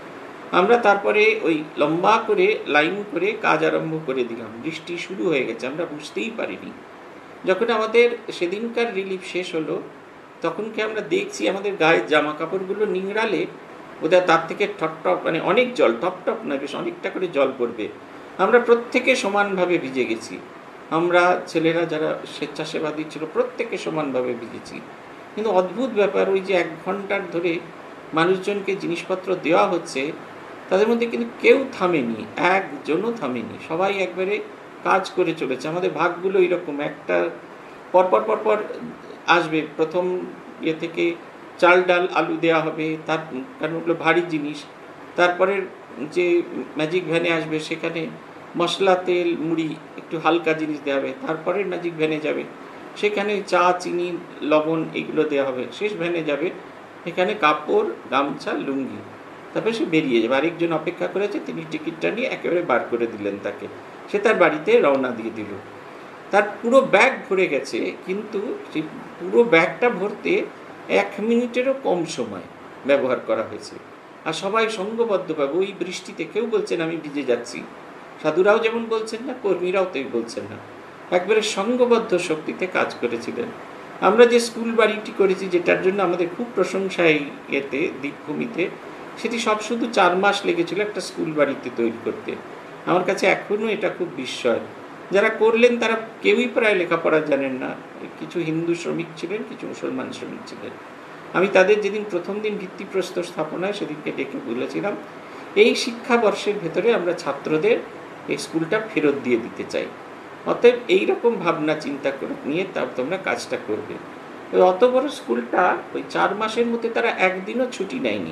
আমরা তারপরে ওই লম্বা করে লাইন করে কাজ আরম্ভ করে দিলাম। বৃষ্টি শুরু হয়ে গেছে, আমরা বুঝতেই পারিনি। যখন আমাদের সেদিনকার রিলিফ শেষ হলো তখন কি আমরা দেখছি আমাদের গায়ের জামা কাপড়গুলো নিংড়ালে ওদের তার থেকে টপ মানে অনেক জল, টপ নয় বেশ অনেকটা করে জল পড়বে। আমরা প্রত্যেকে সমানভাবে ভিজে গেছি, আমরা ছেলেরা যারা স্বেচ্ছাসেবাদী ছিল প্রত্যেকে সমানভাবে ভিজেছি। কিন্তু অদ্ভুত ব্যাপার, ওই যে 1 ঘন্টার ধরে মানুষজনকে জিনিসপত্র দেওয়া হচ্ছে, তাদের মধ্যে কিন্তু কেউ থামেনি, একজনও থামেনি, সবাই একবারে কাজ করে চলেছে। আমাদের ভাগগুলো এরকম, একটা পরপর পরপর আসবে, প্রথম ইয়ে থেকে চাল ডাল আলু দেওয়া হবে, তার কারণ ওগুলো ভারী জিনিস। তারপরে যে ম্যাজিক ভ্যানে আসবে সেখানে মশলা তেল মুড়ি একটু হালকা জিনিস দেওয়া হবে। তারপরে ম্যাজিক ভ্যানে যাবে, সেখানে চা চিনি লবণ এগুলো দেওয়া হবে। শেষ ভ্যানে যাবে, এখানে কাপড় গামছা লুঙ্গি। তারপরে সে বেরিয়ে যাবে। আরেকজন অপেক্ষা করেছে, তিনি টিকিটটা নিয়ে একেবারে বার করে দিলেন তাকে, সে তার বাড়িতে রওনা দিয়ে দিল। তার পুরো ব্যাগ ভরে গেছে, কিন্তু সেই পুরো ব্যাগটা ভরতে 1 মিনিটেরও কম সময় ব্যবহার করা হয়েছে। আর সবাই সঙ্গবদ্ধভাবে ওই বৃষ্টিতে, কেউ বলছেন আমি ভিজে যাচ্ছি, সাধুরাও যেমন বলছেন না, কর্মীরাও তাই বলছেন না, একবারে সঙ্গবদ্ধ শক্তিতে কাজ করেছিলেন। আমরা যে স্কুল বাড়িটি করেছি, যেটার জন্য আমাদের খুব প্রশংসা এই এতে দীপভূমিতে, সেটি সব শুধু 4 মাস লেগেছিল একটা স্কুল বাড়িতে তৈরি করতে। আমার কাছে এখনও এটা খুব বিস্ময়। যারা করলেন তারা কেউই প্রায় লেখাপড়া জানেন না, কিছু হিন্দু শ্রমিক ছিলেন, কিছু মুসলমান শ্রমিক ছিলেন। আমি তাদের যেদিন প্রথম দিন ভিত্তিপ্রস্তর স্থাপনায় সেদিনকে ডেকে বলেছিলাম, এই শিক্ষাবর্ষের ভেতরে আমরা ছাত্রদের এই স্কুলটা ফেরত দিয়ে দিতে চাই, অতএব এইরকম ভাবনা চিন্তা করে নিয়ে তোমরা কাজটা করবে। ওই অত বড় স্কুলটা ওই 4 মাসের মধ্যে তারা একদিনও ছুটি নেয়নি,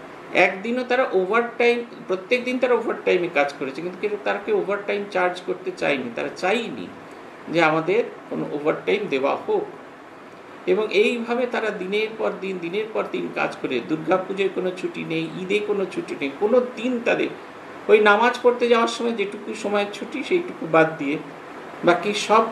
একদিনও তারা ওভারটাইম, প্রত্যেক দিন তারা ওভারটাইমে কাজ করেছে, কিন্তু তারা কেউ ওভারটাইম চার্জ করতে চায়নি, তারা চাইনি যে আমাদের কোনো ওভারটাইম দেওয়া হোক। এবং এইভাবে তারা দিনের পর দিন কাজ করে, দুর্গাপুজোয় কোনো ছুটি নেই, ঈদে কোনো ছুটি নেই, কোনো দিন তাদের ওই নামাজ পড়তে যাওয়ার সময় যেটুকু সময়ের ছুটি সেইটুকু বাদ দিয়ে বাকি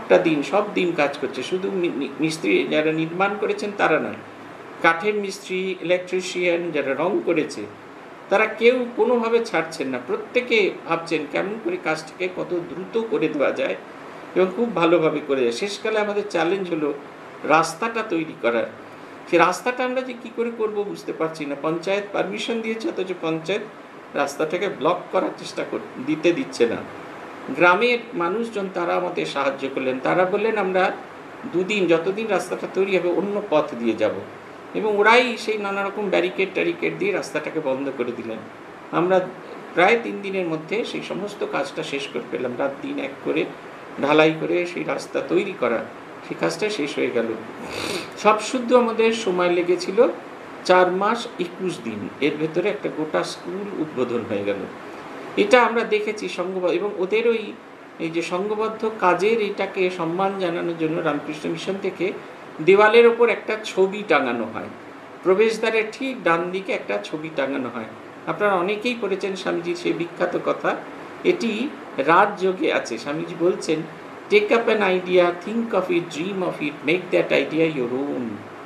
সব দিন কাজ করছে। শুধু মিস্ত্রি যারা নির্মাণ করেছেন তারা নয়, কাঠের মিস্ত্রি, ইলেকট্রিশিয়ান যারা রং করেছে, তারা কেউ কোনোভাবে ছাড়ছেন না, প্রত্যেকে ভাবছেন কেমন করে কাজটাকে কত দ্রুত করে দেওয়া যায় এবং খুব ভালোভাবে করে যায়। শেষকালে আমাদের চ্যালেঞ্জ হলো রাস্তাটা তৈরি করার। সেই রাস্তাটা আমরা যে কী করে করবো বুঝতে পারছি না। পঞ্চায়েত পারমিশন দিয়েছে, অথচ পঞ্চায়েত রাস্তাটাকে ব্লক করার চেষ্টা দিচ্ছে না। গ্রামের মানুষজন তারা আমাদের সাহায্য করলেন, তারা বললেন আমরা 2 দিন, যতদিন রাস্তাটা তৈরি হবে অন্য পথ দিয়ে যাব, এবং ওরাই সেই নানা রকম ব্যারিকেড দিয়ে রাস্তাটাকে বন্ধ করে দিলেন। আমরা প্রায় 3 দিনের মধ্যে সেই সমস্ত কাজটা শেষ করে পেলাম, রাত দিন এক করে ঢালাই করে সেই রাস্তা তৈরি করা, সেই কাজটা শেষ হয়ে গেল। সব শুদ্ধ আমাদের সময় লেগেছিল 4 মাস 21 দিন, এর ভেতরে একটা গোটা স্কুল উদ্বোধন হয়ে গেল। এটা আমরা দেখেছি সংঘবদ্ধ, এবং ওদের এই যে সংঘবদ্ধ কাজের এটাকে সম্মান জানানোর জন্য রামকৃষ্ণ মিশন থেকে দেওয়ালের ওপর একটা ছবি টাঙানো হয়, প্রবেশদ্বারের ঠিক ডান দিকে একটা ছবি টাঙানো হয়। আপনারা অনেকেই পড়েছেন স্বামীজির সেই বিখ্যাত কথা, এটি রাজযোগে আছে। স্বামীজি বলছেন, take up an idea, think of it, dream of it, make that idea your own.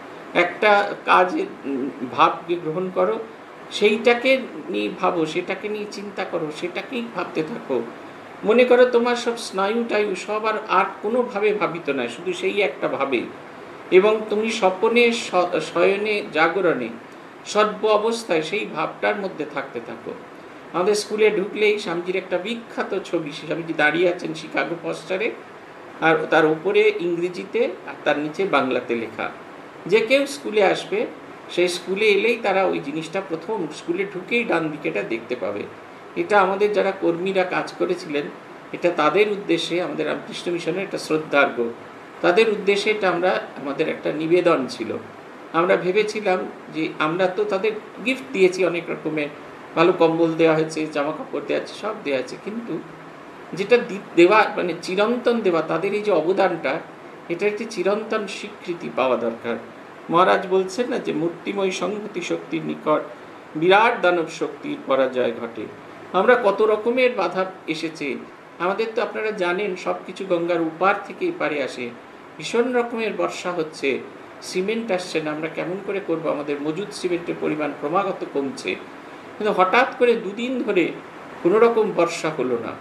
একটা কাজের ভাবকে গ্রহণ করো, সেইটাকে নিয়ে ভাবো, সেটাকে নিয়ে চিন্তা করো, সেটাকেই ভাবতে থাকো। মনে করো তোমার সব স্নায়ু টায়ু সব আর কোনোভাবে ভাবিত নয়, শুধু সেই একটা ভাবে, এবং তুমি স্বপ্নে শয়নে জাগরণে সর্ব অবস্থায় সেই ভাবটার মধ্যে থাকতে থাকো। আমাদের স্কুলে ঢুকলেই স্বামীজির একটা বিখ্যাত ছবি, স্বামীজি দাঁড়িয়ে আছেন শিকাগো পোস্টারে, আর তার উপরে ইংরেজিতে আর তার নিচে বাংলাতে লেখা। যে কেউ স্কুলে আসবে, সেই স্কুলে এলেই তারা ওই জিনিসটা প্রথম স্কুলে ঢুকেই ডান দিকেটা দেখতে পাবে। এটা আমাদের যারা কর্মীরা কাজ করেছিলেন, এটা তাদের উদ্দেশ্যে, আমাদের রামকৃষ্ণ মিশনের একটা শ্রদ্ধার্ঘ, তাদের উদ্দেশ্যে এটা আমাদের একটা নিবেদন ছিল। আমরা ভেবেছিলাম যে আমরা তো তাদের গিফট দিয়েছি, অনেক রকমের ভালো কম্বল দেওয়া হয়েছে, জামা কাপড় দেওয়া আছে, সব দেওয়া আছে, কিন্তু যেটা দেওয়া মানে চিরন্তন দেওয়া, তাদের এই যে অবদানটা, এটা একটি চিরন্তন স্বীকৃতি পাওয়া দরকার। মহারাজ বলছেন না যে মূর্তিময় সংহতি শক্তির নিকট বিরাট দানব শক্তির পরাজয় ঘটে। আমরা কত রকমের বাধা এসেছে আমাদের, তো আপনারা জানেন সব কিছু গঙ্গার উপার থেকে এপারে আসে, ভীষণ রকমের বর্ষা হচ্ছে, সিমেন্ট আসছে না, আমরা কেমন করে করব, আমাদের মজুদ সিমেন্টের পরিমাণ ক্রমাগত কমছে, কিন্তু হঠাৎ করে দুদিন ধরে কোনো রকম বর্ষা হলো না।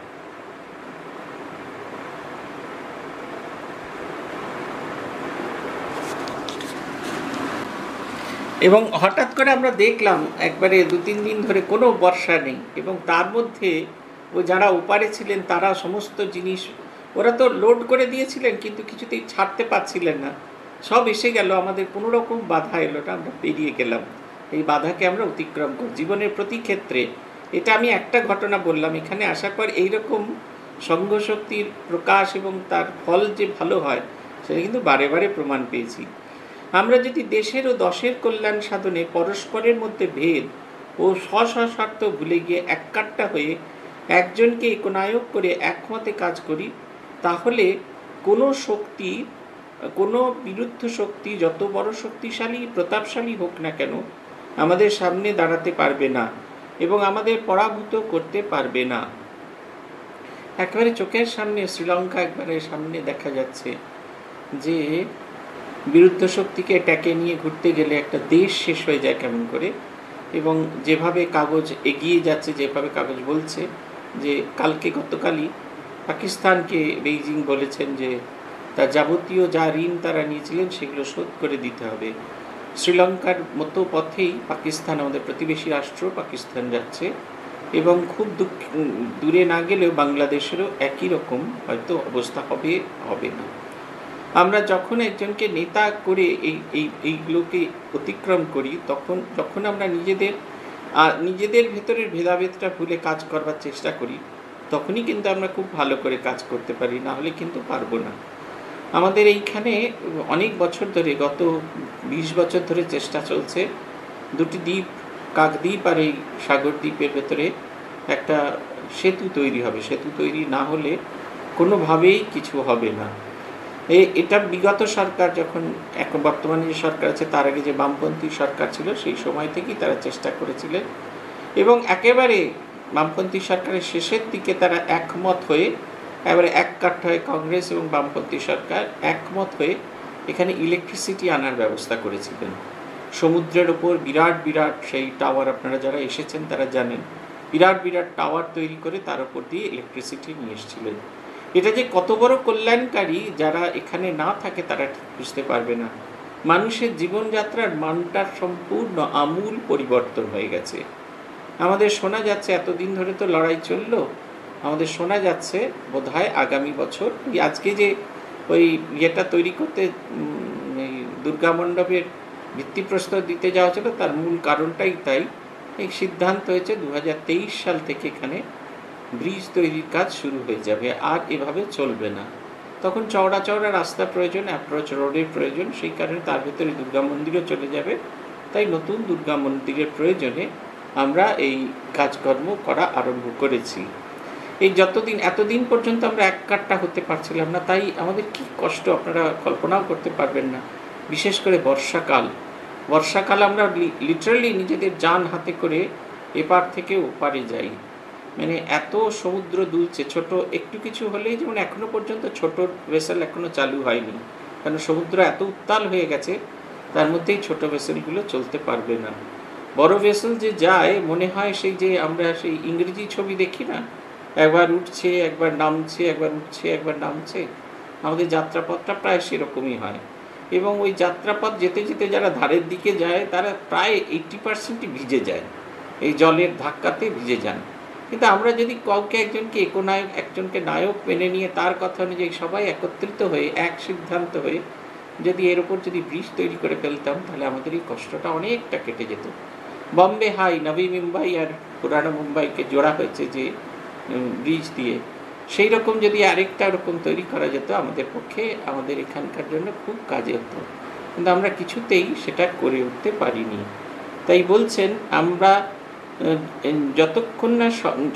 এবং হঠাৎ করে আমরা দেখলাম একবারে 2-3 দিন ধরে কোনো বর্ষা নেই, এবং তার মধ্যে যারা ওপারে ছিলেন তারা সমস্ত জিনিস ওরা তো লোড করে দিয়েছিলেন, কিন্তু কিছুতেই ছাড়তে পারছিলেন না, সব এসে গেল, আমাদের কোনো রকম বাধা এলো না, আমরা পেরিয়ে গেলাম। এই বাধাকে আমরা অতিক্রম করি জীবনের প্রতি ক্ষেত্রে। এটা আমি একটা ঘটনা বললাম, এখানে আসার পর এইরকম সংঘশক্তির প্রকাশ এবং তার ফল যে ভালো হয় সেটা কিন্তু বারে বারে প্রমাণ পেয়েছি। আমরা যদি দেশের ও দশের কল্যাণ সাধনে পরস্পরের মধ্যে ভেদ ও স্বার্থ ভুলে গিয়ে এককাট্টা হয়ে একজনকে একনায়ক করে একমতে কাজ করি, তাহলে কোনো শক্তি, কোনো বিরুদ্ধ শক্তি যত বড় শক্তিশালী প্রতাপশালী হোক না কেন আমাদের সামনে দাঁড়াতে পারবে না এবং আমাদের পরাভূত করতে পারবে না। একেবারে চোখের সামনে শ্রীলঙ্কা একবারে সামনে দেখা যাচ্ছে যে বিরুদ্ধ শক্তিকে ট্যাকে নিয়ে ঘুরতে গেলে একটা দেশ শেষ হয়ে যায় কেমন করে। এবং যেভাবে কাগজ এগিয়ে যাচ্ছে, যেভাবে কাগজ বলছে যে গতকালই পাকিস্তানকে বেইজিং বলেছেন যে তার যাবতীয় যা ঋণ তারা নিয়েছিলেন সেগুলো শোধ করে দিতে হবে। শ্রীলঙ্কার মতো পথেই পাকিস্তান, আমাদের প্রতিবেশী রাষ্ট্র পাকিস্তান যাচ্ছে, এবং খুব দূরে না গেলেও বাংলাদেশেরও একই রকম হয়তো অবস্থা হবে না। আমরা যখন একজনকে নেতা করে এইগুলোকে অতিক্রম করি, যখন আমরা নিজেদের ভেতরের ভেদাভেদটা ভুলে কাজ করবার চেষ্টা করি, তখনই কিন্তু আমরা খুব ভালো করে কাজ করতে পারি, না হলে কিন্তু পারবো না। আমাদের এইখানে অনেক বছর ধরে, গত 20 বছর ধরে চেষ্টা চলছে, দুটি দ্বীপ, কাকদ্বীপ আর এই সাগর দ্বীপের ভেতরে একটা সেতু তৈরি হবে। সেতু তৈরি না হলে কোনোভাবেই কিছু হবে না। এটা বিগত সরকার, যখন বর্তমানে যে সরকার আছে তার আগে যে বামপন্থী সরকার ছিল সেই সময় থেকেই তারা চেষ্টা করেছিলেন, এবং একেবারে বামপন্থী সরকারের শেষের দিকে তারা একমত হয়ে, এবারে এক কাঠা হয়ে কংগ্রেস এবং বামপন্থী সরকার একমত হয়ে এখানে ইলেকট্রিসিটি আনার ব্যবস্থা করেছিলেন। সমুদ্রের ওপর বিরাট বিরাট সেই টাওয়ার, আপনারা যারা এসেছেন তারা জানেন, বিরাট বিরাট টাওয়ার তৈরি করে তার উপর দিয়ে ইলেকট্রিসিটি নিয়ে এসেছিলেন। এটা যে কত বড় কল্যাণকারী, যারা এখানে না থাকে তারা ঠিক বুঝতে পারবে না। মানুষের জীবনযাত্রার মানটার সম্পূর্ণ আমূল পরিবর্তন হয়ে গেছে। আমাদের শোনা যাচ্ছে, এতদিন ধরে তো লড়াই চললো, আমাদের শোনা যাচ্ছে বোধহয় আগামী বছর, আজকে যে ওই ইয়েটা তৈরি করতে দুর্গা মণ্ডপের ভিত্তিপ্রস্তর দিতে যাওয়া ছিল, তার মূল কারণটাই তাই। এই সিদ্ধান্ত হয়েছে 2023 সাল থেকে এখানে ব্রিজ তৈরির কাজ শুরু হয়ে যাবে, আর এভাবে চলবে না। তখন চওড়া চওড়া রাস্তা প্রয়োজন, অ্যাপ্রোচ রোডের প্রয়োজন, সেই কারণে তার ভেতরে দুর্গা মন্দিরও চলে যাবে। তাই নতুন দুর্গা মন্দিরের প্রয়োজনে আমরা এই কাজকর্ম করা আরম্ভ করেছি। এই এতদিন পর্যন্ত আমরা এক কাট্টা হতে পারছিলাম না, তাই আমাদের কি কষ্ট আপনারা কল্পনাও করতে পারবেন না। বিশেষ করে বর্ষাকাল আমরা লিটারালি নিজেদের যান হাতে করে এপার থেকে ওপারে যাই, মানে এত সমুদ্র দুলছে। ছোট একটু কিছু হলেই, যেমন এখনো পর্যন্ত ছোট ভেসেল এখনো চালু হয়নি, কারণ সমুদ্র এত উত্তাল হয়ে গেছে, তার মধ্যেই ছোট ভেসেলগুলো চলতে পারবে না। বড় ভেসেল যে যায়, মনে হয় সেই যে আমরা সেই ইংরেজি ছবি দেখি না, একবার উঠছে একবার নামছে, একবার উঠছে একবার নামছে, আমাদের যাত্রাপথটা প্রায় সেরকমই হয়। এবং ওই যাত্রাপথ যেতে যেতে যারা ধারের দিকে যায় তারা প্রায় 80% ভিজে যায়, এই জলের ধাক্কাতে ভিজে যান। কিন্তু আমরা যদি কাউকে একজনকে নায়ক মেনে নিয়ে তার কথা অনুযায়ী সবাই একত্রিত হয়ে এক সিদ্ধান্ত হয়ে যদি এর উপর যদি ব্রিজ তৈরি করে ফেলতাম, তাহলে আমাদের এই কষ্টটা অনেকটা কেটে যেত। বম্বে হাই, নবী মুম্বাই আর পুরানো মুম্বাইকে জোড়া হয়েছে যে ব্রিজ দিয়ে, সেই রকম যদি আরেকটা ওরকম তৈরি করা যেত আমাদের পক্ষে, আমাদের এখানকার জন্য খুব কাজে হতো, কিন্তু আমরা কিছুতেই সেটা করে উঠতে পারিনি। তাই বলছেন আমরা যতক্ষণ না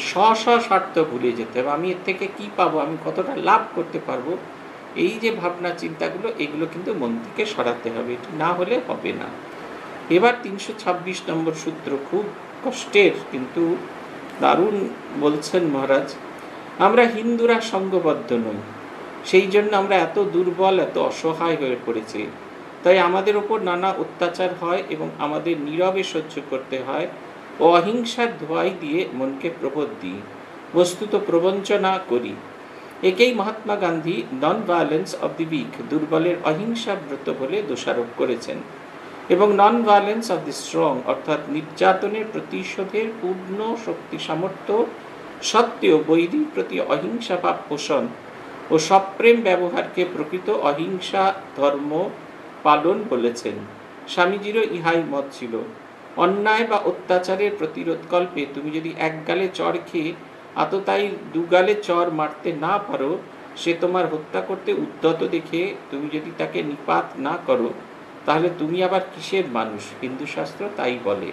স্বার্থ ভুলে যেতে হবে, আমি এর থেকে কি পাবো, আমি কতটা লাভ করতে পারবো, এই যে ভাবনা চিন্তাগুলো, এগুলো কিন্তু মন থেকে সরাতে হবে, এটা না হলে হবে না। এবার 326 নম্বর সূত্র, খুব কষ্টের কিন্তু দারুণ বলছেন মহারাজ। আমরা হিন্দুরা সঙ্গবদ্ধ নই, সেই জন্য আমরা এত দুর্বল, এত অসহায় হয়ে পড়েছি। তাই আমাদের ওপর নানা অত্যাচার হয় এবং আমাদের নীরবে সহ্য করতে হয় ও অহিংসার ধোঁয়াই দিয়ে মনকে প্রবোধ দিই, বস্তুত প্রবঞ্চনা করি। একেই Mahatma Gandhi non violence of the weak, দুর্বলের অহিংসা ব্রত বলে দোষারোপ করেছেন, এবং non violence of the strong অর্থাৎ নির্যাতনের প্রতিশোধের পূর্ণ শক্তি সামর্থ্য সত্ত্বেও বৈরীর প্রতি অহিংসা ভাব পোষণ ও সপ্রেম ব্যবহারকে প্রকৃত অহিংসা ধর্ম পালন বলেছেন। স্বামীজিরও ইহাই মত ছিল। অন্যায় বা অত্যাচারের প্রতিরোধকল্পে তুমি যদি এক গালে চড় খেয়ে আততায়ী দুগালে চড় মারতে না পারো, সে তোমার হত্যা করতে উদ্যত দেখে তুমি যদি তাকে নিপাত না করো, তাহলে তুমি আবার কিসের মানুষ? হিন্দু শাস্ত্র তাই বলে।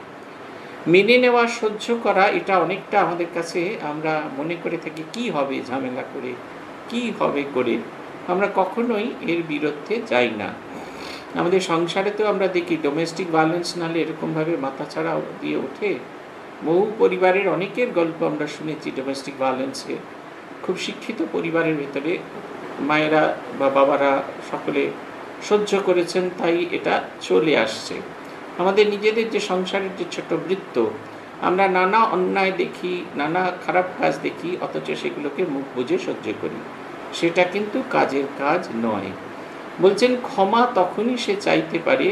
মেনে নেওয়া, সহ্য করা, এটা অনেকটা আমাদের কাছে আমরা মনে করে থাকি কি হবে ঝামেলা করে, কি হবে করে, আমরা কখনোই এর বিরুদ্ধে যাই না। আমাদের সংসারে তো আমরা দেখি ডোমেস্টিক ভায়োলেন্স নাহলে এরকমভাবে মাথাছাড়া দিয়ে ওঠে। বহু পরিবারের অনেকের গল্প আমরা শুনেছি ডোমেস্টিক ভায়োলেন্সে। খুব শিক্ষিত পরিবারের ভেতরে মায়েরা বা বাবারা সকলে সহ্য করেছেন, তাই এটা চলে আসছে। আমাদের নিজেদের যে সংসারের যে ছোট বৃত্ত, আমরা নানা অন্যায় দেখি, নানা খারাপ কাজ দেখি, অথচ সেগুলোকে মুখ বুজে সহ্য করি, সেটা কিন্তু কাজের কাজ নয়। বলছেন ক্ষমা তখনই সে চাইতে পারে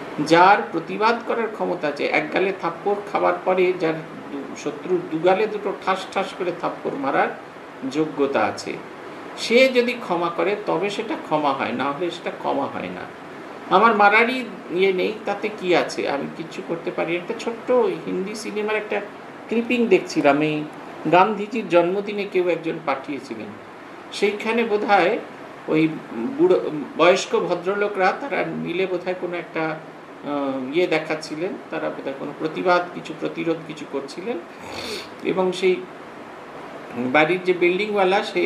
যার প্রতিবাদ করার ক্ষমতা আছে। এক গালে থাপ্পড় খাবার পরে যার শত্রুর দুগালে দুটো ঠাস ঠাস করে থাপ্পড় মারার যোগ্যতা আছে, সে যদি ক্ষমা করে তবে সেটা ক্ষমা হয়, না হলে সেটা ক্ষমা হয় না। আমার মারারই ইয়ে নেই, তাতে কি আছে, আমি কিচ্ছু করতে পারি। একটা ছোট্ট হিন্দি সিনেমার একটা ক্লিপিং দেখছিলাম, এই গান্ধীজির জন্মদিনে কেউ একজন পাঠিয়েছিলেন, সেইখানে বোধহয় ওই বুড়ো বয়স্ক ভদ্রলোকরা তারা মিলে বোধহয় কোনো একটা ইয়ে দেখাচ্ছিলেন, তারা বোধহয় কোনো প্রতিবাদ, কিছু প্রতিরোধ কিছু করছিলেন, এবং সেই বাড়ির যে বিল্ডিংওয়ালা সে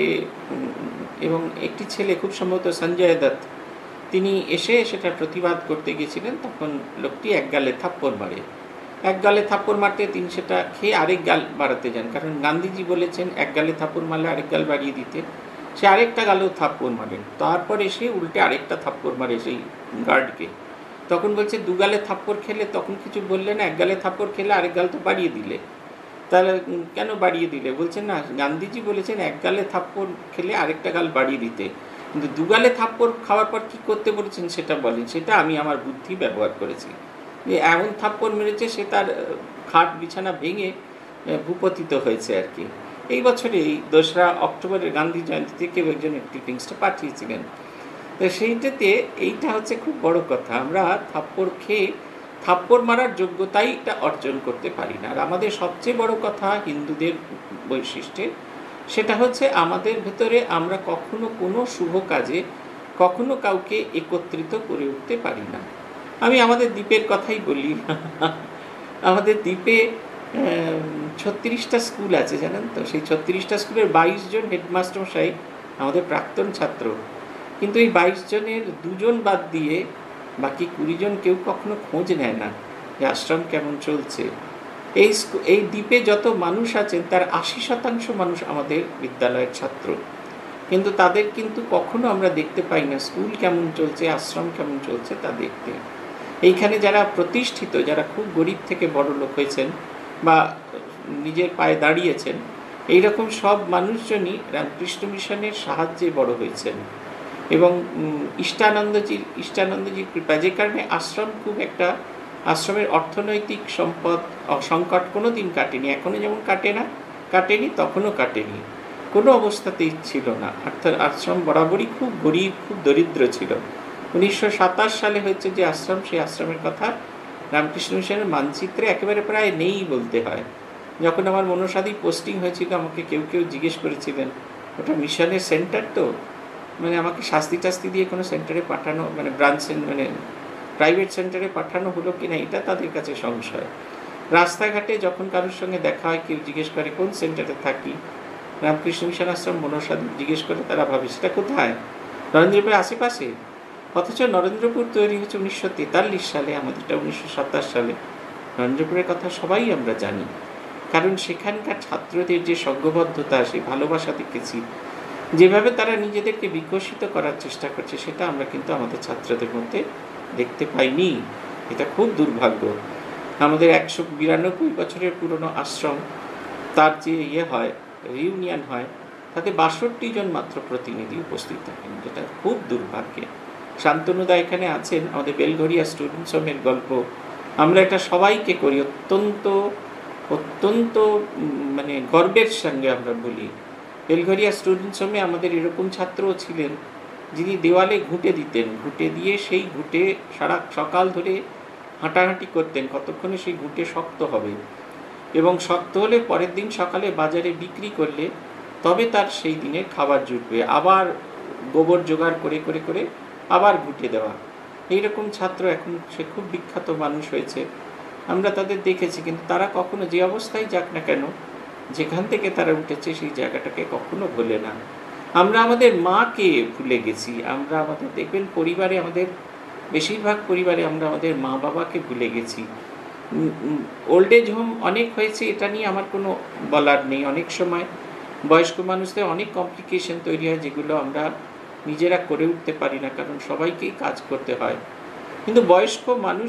এবং একটি ছেলে, খুব সম্ভবত সঞ্জয় দত্ত, তিনি এসে সেটা প্রতিবাদ করতে গিয়েছিলেন। তখন লোকটি এক গালে থাপ্পড় মারে, এক গালে থাপ্পড় মারতে তিনি সেটা খেয়ে আরেক গাল বাড়াতে যান, কারণ গান্ধীজি বলেছেন এক গালে থাপ্পড় মারলে আরেক গাল বাড়িয়ে দিতে। সে আরেকটা গালেও থাপ্পড় মারেন, তারপরে সে উল্টে আরেকটা থাপ্পড় মারে সেই গার্ডকে। তখন বলছে দু গালে থাপ্পড় খেলে তখন কিছু বললে না, এক গালে থাপ্পড় খেলে আরেক গাল তো বাড়িয়ে দিলে, তাহলে কেন বাড়িয়ে দিলে? বলছেন না, গান্ধীজি বলেছেন এক গালে থাপ্পড় খেলে আরেকটা গাল বাড়িয়ে দিতে, কিন্তু দুগালে থাপ্পড় খাওয়ার পর কী করতে বলেছেন সেটা বলেন। সেটা আমি আমার বুদ্ধি ব্যবহার করেছি, যে এমন থাপ্পড় মেরেছে সে তার খাট বিছানা ভেঙে ভূপতিত হয়েছে আর কি। এই বছরে এই 2রা অক্টোবরের গান্ধী জয়ন্তীতে কেউ একজন ক্লিপিংসটা পাঠিয়েছিলেন। তো সেইটাতে এইটা হচ্ছে খুব বড় কথা, আমরা থাপ্পড় খেয়ে থাপ্পড় মারার যোগ্যতাই এটা অর্জন করতে পারি না। আর আমাদের সবচেয়ে বড় কথা হিন্দুদের বৈশিষ্ট্যে, সেটা হচ্ছে আমাদের ভেতরে আমরা কখনো কোনো শুভ কাজে কখনো কাউকে একত্রিত করে উঠতে পারি না। আমি আমাদের দ্বীপের কথাই বলি, আমাদের দ্বীপে 36টা স্কুল আছে জানেন তো, সেই 36টা স্কুলের 22 জন হেডমাস্টার মশাই আমাদের প্রাক্তন ছাত্র, কিন্তু এই 22 জনের 2 জন বাদ দিয়ে বাকি 20 জন কেউ কখনো খোঁজ নেয় না যে আশ্রম কেমন চলছে। এই দ্বীপে যত মানুষ আছেন তার 80% মানুষ আমাদের বিদ্যালয়ের ছাত্র, কিন্তু তাদের কিন্তু কখনো আমরা দেখতে পাই না স্কুল কেমন চলছে, আশ্রম কেমন চলছে তা দেখতে। এইখানে যারা প্রতিষ্ঠিত, যারা খুব গরিব থেকে বড় লোক হয়েছেন বা নিজের পায়ে দাঁড়িয়েছেন, এইরকম সব মানুষজনই রামকৃষ্ণ মিশনের সাহায্যে বড় হয়েছেন এবং ইষ্টানন্দজির কৃপা, যে কারণে আশ্রম খুব একটা, আশ্রমের অর্থনৈতিক সংকট কোনো দিন কাটেনি, এখনও যেমন কাটেনি তখনও কাটেনি, কোনো অবস্থাতেই ছিল না। অর্থাৎ আশ্রম বরাবরই খুব গরিব, খুব দরিদ্র ছিল। 1927 সালে হয়েছে যে আশ্রম, সেই আশ্রমের কথা রামকৃষ্ণ মিশনের মানচিত্রে একেবারে প্রায় নেই বলতে হয়। যখন আমার মনসাদি পোস্টিং হয়েছিল আমাকে কেউ কেউ জিজ্ঞেস করেছিলেন ওটা মিশনের সেন্টার তো, মানে আমাকে শাস্তি টাস্তি দিয়ে কোনো সেন্টারে পাঠানো, মানে ব্রাঞ্চ মানে প্রাইভেট সেন্টারে পাঠানো হলো কি না এটা তাদের কাছে সংশয়। রাস্তাঘাটে যখন কারোর সঙ্গে দেখা হয় কেউ জিজ্ঞেস করে কোন সেন্টারে থাকি, রামকৃষ্ণ মিশন আশ্রম মনসাদি জিজ্ঞেস করে, তারা ভাবে সেটা কোথায়, নরেন্দ্রপুরের আশেপাশে। অথচ নরেন্দ্রপুর তৈরি হচ্ছে 1943 সালে, আমাদেরটা 1927 সালে। নরেন্দ্রপুরের কথা সবাই আমরা জানি, কারণ সেখানকার ছাত্রদের যে সংঘবদ্ধতা, সেই ভালোবাসা দেখেছি, যেভাবে তারা নিজেদেরকে বিকশিত করার চেষ্টা করছে সেটা আমরা কিন্তু আমাদের ছাত্রদের মধ্যে দেখতে পাইনি। এটা খুব দুর্ভাগ্য। আমাদের 192 বছরের পুরনো আশ্রম, তার যে হয় রিউনিয়ন হয়, তাতে 62 জন মাত্র প্রতিনিধি উপস্থিত থাকেন, যেটা খুব দুর্ভাগ্যের। শান্তনুদা এখানে আছেন, আমাদের বেলঘরিয়া স্টুডেন্টস হোমের গল্প আমরা এটা সবাইকে করি, অত্যন্ত অত্যন্ত মানে গর্বের সঙ্গে আমরা বলি। বেলঘরিয়া স্টুডেন্টস হোমে আমাদের এরকম ছাত্রও ছিলেন যিনি দেওয়ালে ঘুঁটে দিতেন, ঘুঁটে দিয়ে সেই ঘুঁটে সারা সকাল ধরে হাঁটাহাঁটি করতেন কতক্ষণে সেই ঘুঁটে শক্ত হবে, এবং শক্ত হলে পরের দিন সকালে বাজারে বিক্রি করলে তবে তার সেই দিনে খাবার জুটবে। আবার গোবর জোগাড় করে করে করে আবার ঘুঁটে দেওয়া। এইরকম ছাত্র এখন সে খুব বিখ্যাত মানুষ হয়েছে, আমরা তাদের দেখেছি। কিন্তু তারা কখনো যে অবস্থায় যাক না কেন, যেখান থেকে তারা উঠেছে সেই জায়গাটাকে কখনো ভোলে না। আমরা আমাদের মাকে ভুলে গেছি, আমরা আমাদের দেখবেন পরিবারে, আমাদের বেশিরভাগ পরিবারে আমরা আমাদের মা বাবাকে ভুলে গেছি। ওল্ড এজ হোম অনেক হয়েছে, এটা নিয়ে আমার কোনো বলার নেই। অনেক সময় বয়স্ক মানুষদের অনেক কমপ্লিকেশন তৈরি হয় যেগুলো আমরা নিজেরা করে উঠতে পারি না, কারণ সবাইকেই কাজ করতে হয়। কিন্তু বয়স্ক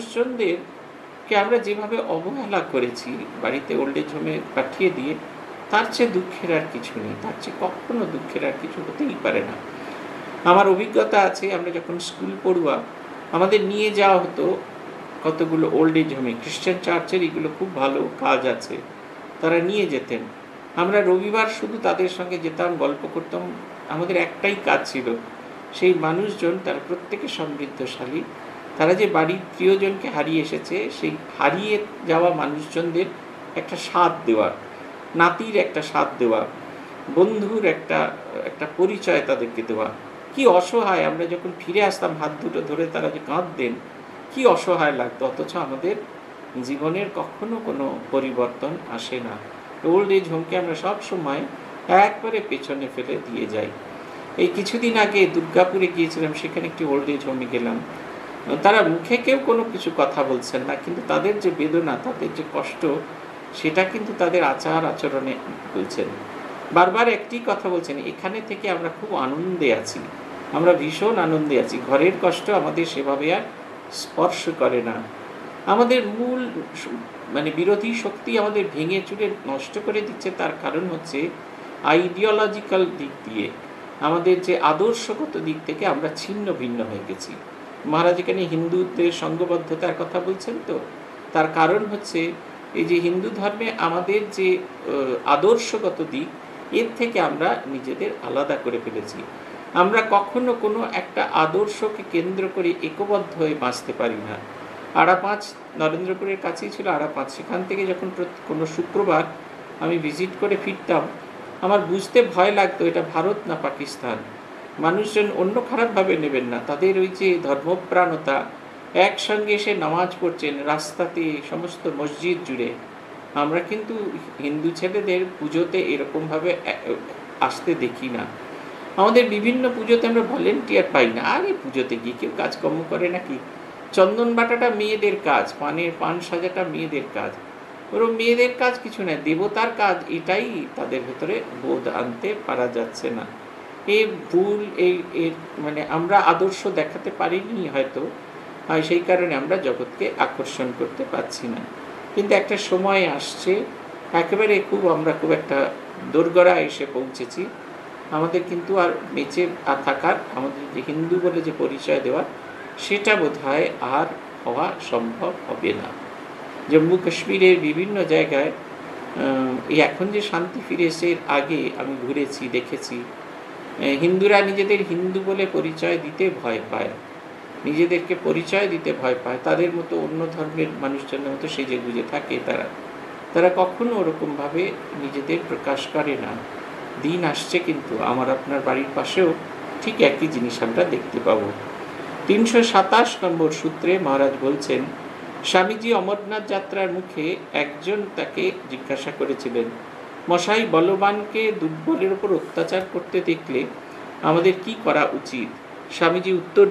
মানুষজনদেরকে আমরা যেভাবে অবহেলা করেছি বাড়িতে ওল্ড এজ হোমে পাঠিয়ে দিয়ে, তার চেয়ে দুঃখের আর কিছু নেই, তার চেয়ে কখনো দুঃখের আর কিছু হতেই পারে না। আমার অভিজ্ঞতা আছে, আমরা যখন স্কুল পড়ুয়া আমাদের নিয়ে যাওয়া হতো কতগুলো ওল্ড এজ হোমে, খ্রিশ্চান চার্চের এগুলো খুব ভালো কাজ আছে, তারা নিয়ে যেতেন। আমরা রবিবার শুধু তাদের সঙ্গে যেতাম, গল্প করতাম। আমাদের একটাই কাজ ছিল, সেই মানুষজন তারা প্রত্যেকে সমৃদ্ধশালী, তারা যে বাড়ির প্রিয়জনকে হারিয়ে এসেছে, সেই হারিয়ে যাওয়া মানুষজনদের একটা স্বাদ দেওয়া, নাতির একটা স্বাদ দেওয়া, বন্ধুর একটা একটা পরিচয় তাদেরকে দেওয়া। কি অসহায়, আমরা যখন ফিরে আসতাম হাত দুটো ধরে তারা যে কাঁদতেন, কি অসহায় লাগতো। অথচ আমাদের জীবনের কখনো কোনো পরিবর্তন আসে না। ওল্ড এজ হোমকে আমরা সব সময় একবারে পেছনে ফেলে দিয়ে যাই। এই কিছুদিন আগে দুর্গাপুরে গিয়েছিলাম, সেখানে একটি ওল্ড এজ হোমে গেলাম। তারা মুখে কেউ কোনো কিছু কথা বলছেন না, কিন্তু তাদের যে বেদনা, তাদের যে কষ্ট, সেটা কিন্তু তাদের আচার আচরণে বলছেন। বারবার একটি কথা বলছেন, এখানে থেকে আমরা খুব আনন্দে আছি, আমরা ভীষণ আনন্দে আছি, ঘরের কষ্ট আমাদের সেভাবে আর স্পর্শ করে না। আমাদের মূল মানে বিরোধী শক্তি আমাদের ভেঙে চুরে নষ্ট করে দিচ্ছে, তার কারণ হচ্ছে আইডিওলজিক্যাল দিক দিয়ে, আমাদের যে আদর্শগত দিক থেকে আমরা ছিন্ন ভিন্ন হয়ে গেছি। মহারাজ এখানে হিন্দুদের সংঘবদ্ধতার কথা বলছেন, তো তার কারণ হচ্ছে এই যে হিন্দু ধর্মে আমাদের যে আদর্শগত দিক, এর থেকে আমরা নিজেদের আলাদা করে ফেলেছি। আমরা কখনো কোনো একটা আদর্শকে কেন্দ্র করে একবদ্ধ হয়ে বাঁচতে পারি না। আড়াপাঁচ নরেন্দ্রপুরের কাছেই ছিল আড়াপাঁচ, সেখান থেকে যখন কোনো শুক্রবার আমি ভিজিট করে ফিরতাম, আমার বুঝতে ভয় লাগতো এটা ভারত না পাকিস্তান। মানুষজন অন্য খারাপভাবে নেবেন না, তাদের ওই যে ধর্মপ্রাণতা, একসঙ্গে এসে নামাজ পড়ছেন রাস্তাতে, সমস্ত মসজিদ জুড়ে। আমরা কিন্তু হিন্দু ছেলেদের পুজোতে এরকমভাবে আসতে দেখি না। আমাদের বিভিন্ন পুজোতে আমরা ভলেন্টিয়ার পাই না। আরে পুজোতে গিয়ে কেউ কাজকর্ম করে নাকি? চন্দন বাটাটা মেয়েদের কাজ, পান সাজাটা মেয়েদের কাজ, ওরকম মেয়েদের কাজ কিছু নয়, দেবতার কাজ, এটাই তাদের ভেতরে বোধ আনতে পারা যাচ্ছে না। এই ভুল, এর মানে আমরা আদর্শ দেখাতে পারিনি হয়তো, সেই কারণে আমরা জগৎকে আকর্ষণ করতে পারছি না। কিন্তু একটা সময় আসছে, একেবারে আমরা খুব একটা দোরগোড়া এসে পৌঁছেছি। আমাদের কিন্তু আর বেঁচে থাকার, আমাদের যে হিন্দু বলে যে পরিচয় দেওয়া, সেটা বোধহয় আর হওয়া সম্ভব হবে না। জম্মু কাশ্মীরের বিভিন্ন জায়গায় এই এখন যে শান্তি ফিরে এসে, আগে আমি ঘুরেছি, দেখেছি হিন্দুরা নিজেদের হিন্দু বলে পরিচয় দিতে ভয় পায়। নিজেদেরকে পরিচয় দিতে ভয় পায়, তাদের মতো অন্য ধর্মের মানুষজনের মতো সেজে গুজে থাকে তারা কখনো ওরকমভাবে নিজেদের প্রকাশ করে না। দিন আসছে কিন্তু আমার আপনার বাড়ির পাশেও ঠিক একই জিনিস আমরা দেখতে পাবো। 327 নম্বর সূত্রে মহারাজ বলছেন, স্বামীজি অমরনাথ যাত্রার মুখে একজন তাকে জিজ্ঞাসা করেছিলেন, মশাই, বলবানকে দুর্বলের উপর অত্যাচার করতে দেখলে আমাদের কি করা উচিত? স্বামীজি উত্তর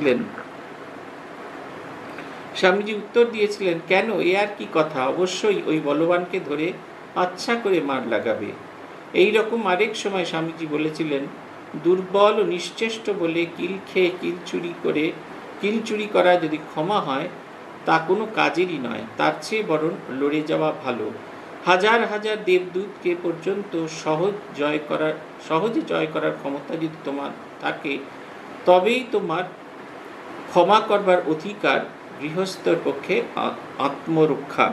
দিয়েছিলেন, কেন, এ আর কি কথা, অবশ্যই ওই বলবানকে ধরে আচ্ছা করে মার লাগাবে। এই রকম আরেক সময় স্বামীজি বলেছিলেন, দুর্বল ও নিশ্চেষ্ট বলে কিল খেয়ে কিলচুরি করা যদি ক্ষমা হয় তা কোনো কাজেরই নয়, তার চেয়ে বরং লড়ে যাওয়া ভালো। হাজার হাজার দেবদূতকে পর্যন্ত সহজে জয় করার ক্ষমতা যদি তোমার থাকে, তবেই তোমার ক্ষমা করবার অধিকার। গৃহস্থর পক্ষে আত্মরক্ষা।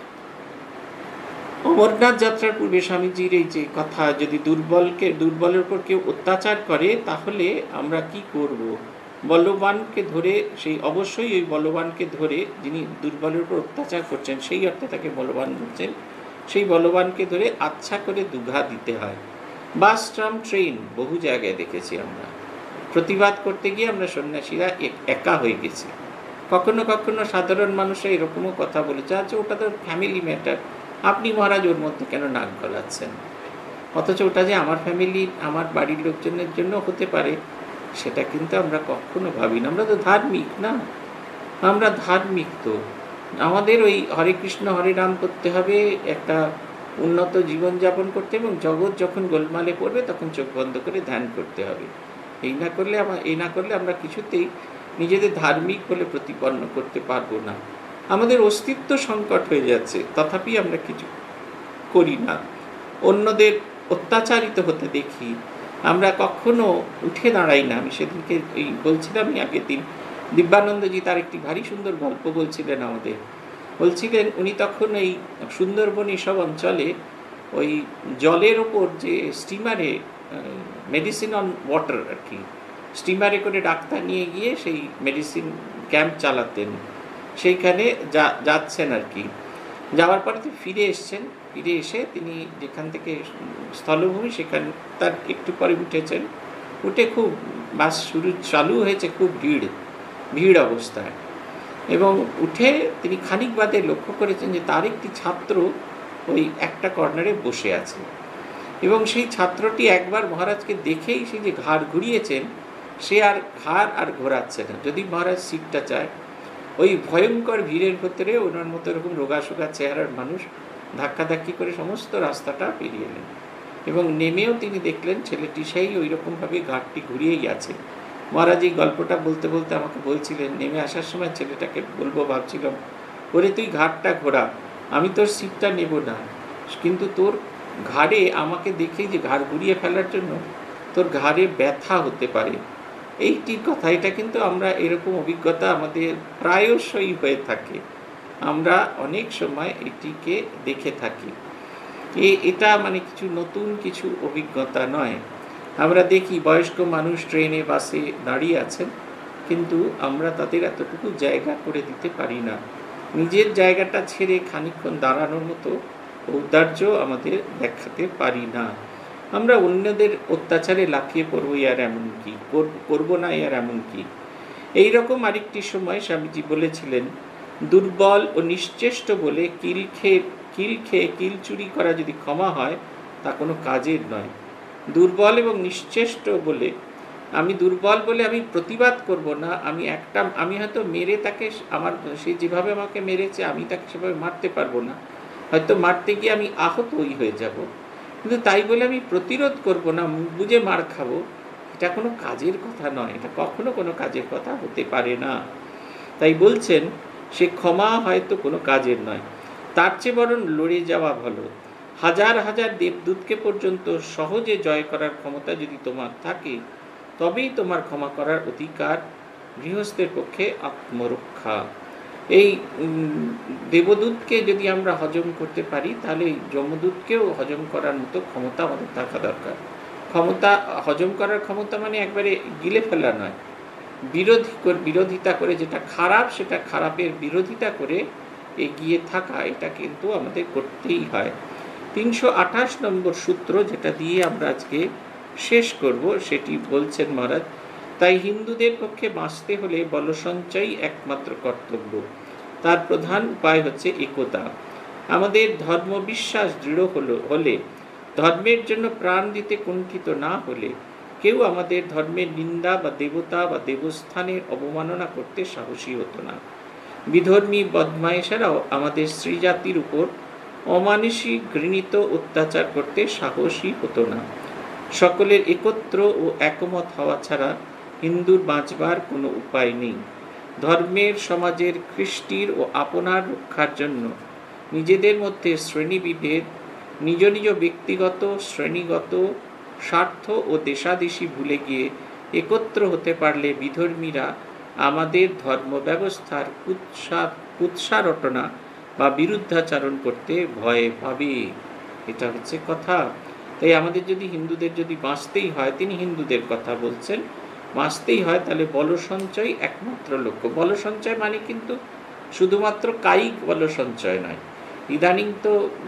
অমরনাথ যাত্রার পূর্বে স্বামীজির এই যে কথা, যদি দুর্বলের উপর কেউ অত্যাচার করে তাহলে আমরা কি করব? বলবানকে ধরে, অবশ্যই ওই বলবানকে ধরে, যিনি দুর্বলের উপর অত্যাচার করছেন সেই অর্থে তাকে বলবান বলছেন, সেই বলবানকে ধরে আচ্ছা করে দুঘা দিতে হয়। বাস, ট্রাম, ট্রেন বহু জায়গায় দেখেছি আমরা। প্রতিবাদ করতে গিয়ে আমরা সন্ন্যাসীরা একা হয়ে গেছি। কখনো কখনো সাধারণ মানুষরা এরকমও কথা বলেছে, আচ্ছা ওটা তো ফ্যামিলি ম্যাটার, আপনি মহারাজ ওর মধ্যে কেন নাক গলাচ্ছেন? অথচ ওটা যে আমার ফ্যামিলি, আমার বাড়ির লোকজনের জন্য হতে পারে, সেটা কিন্তু আমরা কখনো ভাবি না। আমরা তো ধার্মিক না, আমরা ধার্মিক তো আমাদের ওই হরে কৃষ্ণ হরে রাম করতে হবে, একটা উন্নত জীবনযাপন করতে, এবং জগৎ যখন গোলমালে পড়বে তখন চোখ বন্ধ করে ধ্যান করতে হবে। এই না করলে আমরা কিছুতেই নিজেদের ধার্মিক বলে প্রতিপন্ন করতে পারবো না। আমাদের অস্তিত্ব সংকট হয়ে যাচ্ছে, তথাপি আমরা কিছু করি না। অন্যদের অত্যাচারিত হতে দেখি, আমরা কখনো উঠে দাঁড়াই না। আমি সেদিনকে বলছিলাম, আগের দিন দিব্যানন্দজি তার একটি ভারী সুন্দর গল্প বলছিলেন আমাদের। বলছিলেন উনি তখন এই সুন্দরবন এসব অঞ্চলে ওই জলের ওপর যে স্টিমারে, মেডিসিন অন ওয়াটার আর কি, স্টিমারে করে ডাক্তার নিয়ে গিয়ে সেই মেডিসিন ক্যাম্প চালাতেন। সেইখানে যাচ্ছেন আর কি, যাওয়ার পরে ফিরে এসে তিনি যেখান থেকে স্থলভূমি, সেখানে তার একটু পরে উঠে খুব বাস চালু হয়েছে, খুব ভিড় অবস্থায়, এবং উঠে তিনি খানিক বাদে লক্ষ্য করেছেন যে তার একটি ছাত্র ওই একটা কর্নারে বসে আছে, এবং সেই ছাত্রটি একবার মহারাজকে দেখেই সে যে ঘাড় ঘুরিয়েছেন, সে আর ঘাড় আর ঘোরাচ্ছে না। যদি মহারাজ সিটটা চায়, ওই ভয়ঙ্কর ভিড়ের ভেতরে ওনার মতো এরকম রোগাসোগা চেহারার মানুষ ধাক্কাধাক্কি করে সমস্ত রাস্তাটা পেরিয়ে এলেন, এবং নেমেও তিনি দেখলেন ছেলেটি সেই ওই রকমভাবে ঘাটটি ঘুরিয়েই আছে। মহারাজ এই গল্পটা বলতে বলতে আমাকে বলছিলেন, নেমে আসার সময় ছেলেটাকে বলবো ভাবছিলাম, ওরে তুই ঘাটটা ঘোরা, আমি তোর সিটটা নেব না, কিন্তু তোর ঘাড়ে আমাকে দেখেই যে ঘাড় ঘুরিয়ে ফেলার জন্য তোর ঘাড়ে ব্যথা হতে পারে। এইটির কথা, এটা কিন্তু আমরা এরকম অভিজ্ঞতা আমাদের প্রায়শই হয়ে থাকে, আমরা অনেক সময় এটিকে দেখে থাকি। এটা মানে কিছু নতুন কিছু অভিজ্ঞতা নয়। আমরা দেখি বয়স্ক মানুষ ট্রেনে বাসে দাঁড়িয়ে আছেন, কিন্তু আমরা তাদের এতটুকু জায়গা করে দিতে পারি না। নিজের জায়গাটা ছেড়ে খানিকক্ষণ দাঁড়ানোর মতো ঔদার্য আমাদের দেখাতে পারি না। আমরা অন্যদের অত্যাচারে লাফিয়ে পড়বো, আর এমন কি করবো না, আর এমন কি। এইরকম আরেকটি সময় স্বামীজি বলেছিলেন, দুর্বল ও নিশ্চেষ্ট বলে কিল খেয়ে কিলচুরি করা যদি ক্ষমা হয় তা কোনো কাজের নয়। দুর্বল এবং নিশ্চেষ্ট বলে, আমি দুর্বল বলে আমি প্রতিবাদ করব না, আমি হয়তো মেরে তাকে, সে যেভাবে আমাকে মেরেছে আমি তাকে সেভাবে মারতে পারবো না, হয়তো মারতে গিয়ে আমি আহতই হয়ে যাব, কিন্তু তাই বলে আমি প্রতিরোধ করব না, মুখ বুঝে মার খাবো, এটা কোনো কাজের কথা নয়, এটা কখনো কোনো কাজের কথা হতে পারে না। তাই বলছেন সে ক্ষমা হয়তো কোনো কাজের নয়, তার চেয়ে বরং লড়ে যাওয়া ভালো। হাজার হাজার দেবদূতকে পর্যন্ত সহজে জয় করার ক্ষমতা যদি তোমার থাকে, তবেই তোমার ক্ষমা করার অধিকার। গৃহস্থের পক্ষে আত্মরক্ষা। এই দেবদূতকে যদি আমরা হজম করতে পারি, তাহলে যমদূতকেও হজম করার মতো ক্ষমতা আমাদের থাকা দরকার। হজম করার ক্ষমতা মানে একবারে গিলে ফেলা নয়, বিরোধিতা করে, যেটা খারাপ সেটা খারাপের বিরোধিতা করে এগিয়ে থাকা, এটা কিন্তু আমাদের করতেই হয়। 328 নম্বর সূত্র, যেটা দিয়ে আমরা আজকে শেষ করব, সেটি বলছেন মহারাজ, তাই হিন্দুদের পক্ষে বাঁচতে হলে বলসঞ্চয় একমাত্র কর্তব্য। তার প্রধান উপায় হচ্ছে একতা। আমাদের ধর্মবিশ্বাস দৃঢ় হলে, ধর্মের জন্য প্রাণ দিতে কুণ্ঠিত না হলে, কেউ আমাদের ধর্মের নিন্দা বা দেবতা বা দেবস্থানের অবমাননা করতে সাহসী হতো না। বিধর্মী বদমায়েশেরাও আমাদের স্ত্রীজাতির উপর অমানুষিক ঘৃণিত অত্যাচার করতে সাহসী হতো না। সকলের একত্র ও একমত হওয়া ছাড়া হিন্দুর বাঁচবার কোনো উপায় নেই। ধর্মের, সমাজের, কৃষ্টির ও আপনার রক্ষার জন্য নিজেদের মধ্যে শ্রেণীবিভেদ, নিজ নিজ ব্যক্তিগত শ্রেণীগত স্বার্থ ও দেশাদেশী ভুলে গিয়ে একত্র হতে পারলে বিধর্মীরা আমাদের ধর্ম ব্যবস্থার কুৎসারটনা বা বিরুদ্ধাচরণ করতে ভয় পাবে। এটা হচ্ছে কথা। তাই আমাদের যদি হিন্দুদের যদি বাঁচতেই হয়, তিনি হিন্দুদের কথা বলছেন, বাঁচতেই হয়, তাহলে বলসঞ্চয় একমাত্র লক্ষ্য। বলসঞ্চয় মানে কিন্তু শুধুমাত্র কায়িক বলসঞ্চয় নয়। ইদানিং তো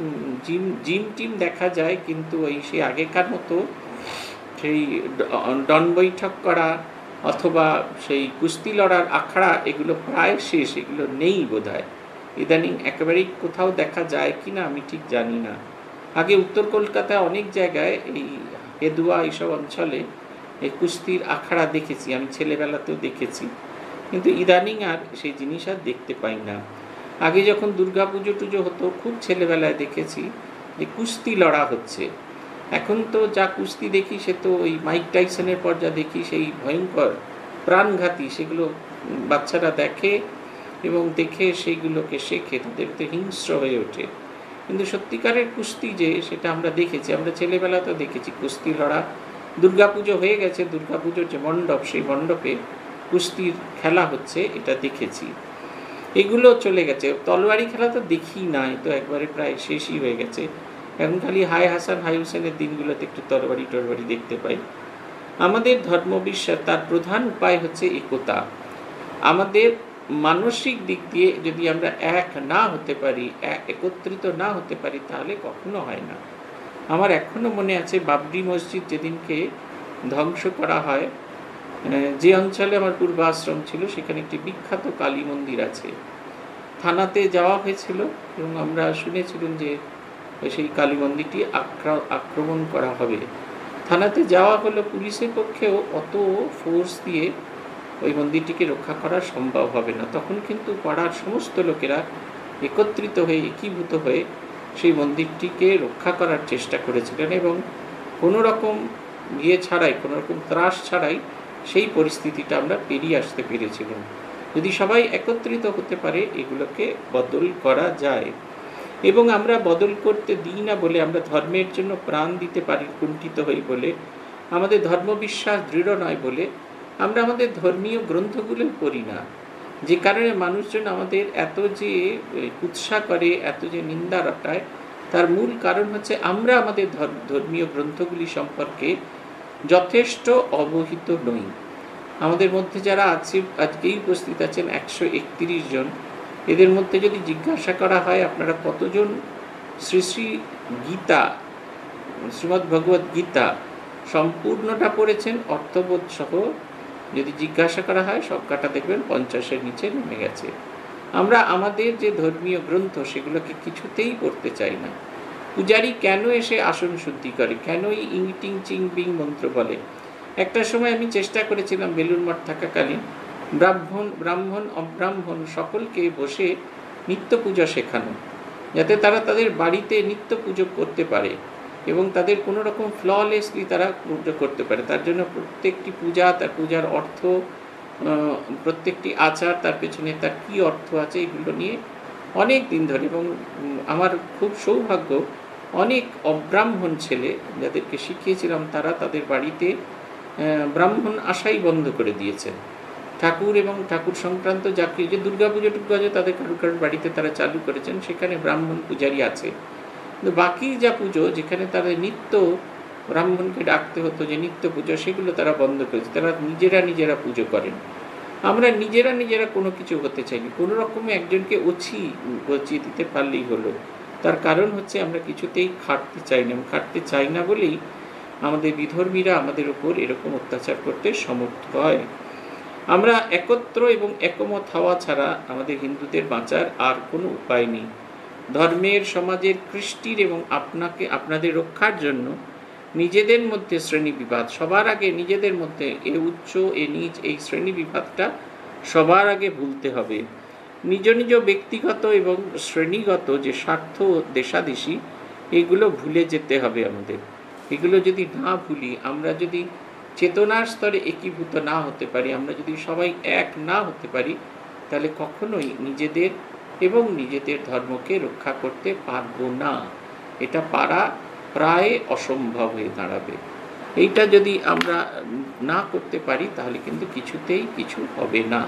জিম টিম দেখা যায়, কিন্তু সেই আগেকার মতো সেই ডন বৈঠক করা অথবা সেই কুস্তি লড়ার আখড়া, এগুলো প্রায় শেষ, এগুলো নেই বোধহয়। ইদানিং একেবারেই কোথাও দেখা যায় কি না আমি ঠিক জানি না। আগে উত্তর কলকাতায় অনেক জায়গায়, এই হেদুয়া এইসব অঞ্চলে এই কুস্তির আখড়া দেখেছি, আমি ছেলেবেলাতেও দেখেছি, কিন্তু ইদানিং আর সেই জিনিস আর দেখতে পাই না। আগে যখন দুর্গা পুজো টুজো হতো, খুব ছেলেবেলায় দেখেছি যে কুস্তি লড়া হচ্ছে। এখন তো যা কুস্তি দেখি সে তো ওই মাইক টাইসনের পর যা দেখি সেই ভয়ঙ্কর প্রাণঘাতী, সেগুলো বাচ্চারা দেখে এবং দেখে সেইগুলোকে শেখে, তাদের তো হিংস্র হয়ে ওঠে। কিন্তু সত্যিকারের কুস্তি যে, সেটা আমরা দেখেছি, আমরা ছেলেবেলাতেও দেখেছি কুস্তি লড়া। দুর্গাপুজো হয়ে গেছে, দুর্গাপুজোর যে মণ্ডপ, সেই মণ্ডপে কুস্তির খেলা হচ্ছে, এটা দেখেছি। এগুলো চলে গেছে। তলোয়ারি খেলা তো দেখি নাই, তো একবারে প্রায় শেষই হয়ে গেছে। এখন খালি হাই হাসান হাই হুসেনের দিনগুলোতে একটু তরবারি দেখতে পাই। আমাদের ধর্মবিশ্বাস, তার প্রধান উপায় হচ্ছে একতা। আমাদের মানসিক দিক দিয়ে যদি আমরা এক না হতে পারি, একত্রিত না হতে পারি, তাহলে কখনো হয় না। আমার এখনো মনে আছে বাবরি মসজিদ যেদিনকে ধ্বংস করা হয়, যে অঞ্চলে আমার পূর্বাশ্রম ছিল, সেখানে একটি বিখ্যাত কালী মন্দির আছে। থানাতে যাওয়া হয়েছিল এবং আমরা শুনেছিলাম যে সেই কালী মন্দিরটি আক্রমণ করা হবে। থানাতে যাওয়া হলো, পুলিশের পক্ষেও অত ফোর্স দিয়ে ওই মন্দিরটিকে রক্ষা করা সম্ভব হবে না। তখন কিন্তু পাড়ার সমস্ত লোকেরা একত্রিত হয়ে, একীভূত হয়ে সেই মন্দিরটিকে রক্ষা করার চেষ্টা করেছিলেন এবং কোনো রকম ছাড়াই, কোনো রকম ত্রাস ছাড়াই সেই পরিস্থিতিটা আমরা পেরিয়ে আসতে পেরেছিলাম। যদি সবাই একত্রিত হতে পারে, এগুলোকে বদল করা যায়। এবং আমরা বদল করতে দিই না বলে, আমরা ধর্মের জন্য প্রাণ দিতে পারি কুণ্ঠিত হই বলে, আমাদের ধর্মবিশ্বাস দৃঢ় নয় বলে আমরা আমাদের ধর্মীয় গ্রন্থগুলো পড়ি না। যে কারণে মানুষজন আমাদের এত যে কুৎসা করে, এত যে নিন্দা রটায়, তার মূল কারণ হচ্ছে আমরা আমাদের ধর্মীয় গ্রন্থগুলি সম্পর্কে যথেষ্ট অবহিত নই। আমাদের মধ্যে যারা আছে, আজকেই উপস্থিত আছেন 131 জন, এদের মধ্যে যদি জিজ্ঞাসা করা হয় আপনারা কতজন শ্রী শ্রী গীতা, শ্রীমদ্ ভগবত গীতা সম্পূর্ণটা পড়েছেন অর্থবোধ সহ, যদি জিজ্ঞাসা করা হয় সংখ্যাটা দেখবেন 50-এর নিচে নেমে গেছে। আমরা আমাদের যে ধর্মীয় গ্রন্থ, সেগুলোকে কিছুতেই পড়তে চাই না। পূজারী কেন এসে আসন শুদ্ধি করে, কেনই ইং টিং চিং বিং মন্ত্র বলে। একটা সময় আমি চেষ্টা করেছিলাম বেলুড় মঠ থাকাকালীন ব্রাহ্মণ অব্রাহ্মণ সকলকে বসে নিত্য পূজা শেখানো, যাতে তারা তাদের বাড়িতে নিত্য পুজো করতে পারে এবং তাদের কোনো রকম ফ্ললেসলি তারা পুজো করতে পারে। তার জন্য প্রত্যেকটি পূজা, তার পূজার অর্থ, প্রত্যেকটি আচার, তার পেছনে তার কী অর্থ আছে, এগুলো নিয়ে অনেক দিন ধরে। এবং আমার খুব সৌভাগ্য, অনেক অব্রাহ্মণ ছেলে যাদেরকে শিখিয়েছিলাম, তারা তাদের বাড়িতে ব্রাহ্মণ আসাই বন্ধ করে দিয়েছেন। ঠাকুর এবং ঠাকুর সংক্রান্ত যা কি, যে দুর্গাপুজো টুর্গাপুজো তাদের কারুর বাড়িতে তারা চালু করেছেন, সেখানে ব্রাহ্মণ পূজারী আছে। কিন্তু বাকি যা পুজো, যেখানে তাদের নিত্য ব্রাহ্মণকে ডাকতে হতো যে নিত্য পুজো, সেগুলো তারা বন্ধ করেছে। তারা নিজেরা পুজো করেন। আমরা নিজেরা নিজেরা কোনো কিছু হতে চাইনি, কোনো রকমে একজনকে গচিয়ে দিতে পারলেই হলো। তার কারণ হচ্ছে আমরা কিছুতেই খাটতে চাই না, খাটতে চাই না বলেই আমাদের বিধর্মীরা আমাদের উপর এরকম অত্যাচার করতে সমর্থ হয়। আমরা একত্র এবং একমত হওয়া ছাড়া আমাদের হিন্দুদের বাঁচার আর কোনো উপায় নেই। ধর্মের, সমাজের, কৃষ্টির এবং আপনাদের রক্ষার জন্য নিজেদের মধ্যে শ্রেণী বিবাদ, সবার আগে নিজেদের মধ্যে এ উচ্চ এ নিচ এই শ্রেণী বিবাদটা সবার আগে ভুলতে হবে। নিজ নিজ ব্যক্তিগত এবং শ্রেণীগত যে স্বার্থ দেশাদেশী, এগুলো ভুলে যেতে হবে আমাদের। এগুলো যদি না ভুলি, আমরা যদি চেতনার স্তরে একীভূত না হতে পারি, আমরা যদি সবাই এক না হতে পারি, তাহলে কখনোই নিজেদের এবং নিজেদের ধর্মকে রক্ষা করতে পারবো না। এটা পারা প্রায় অসম্ভব হয়ে দাঁড়াবে। এইটা যদি আমরা না করতে পারি তাহলে কিন্তু কিছুতেই কিছু হবে না।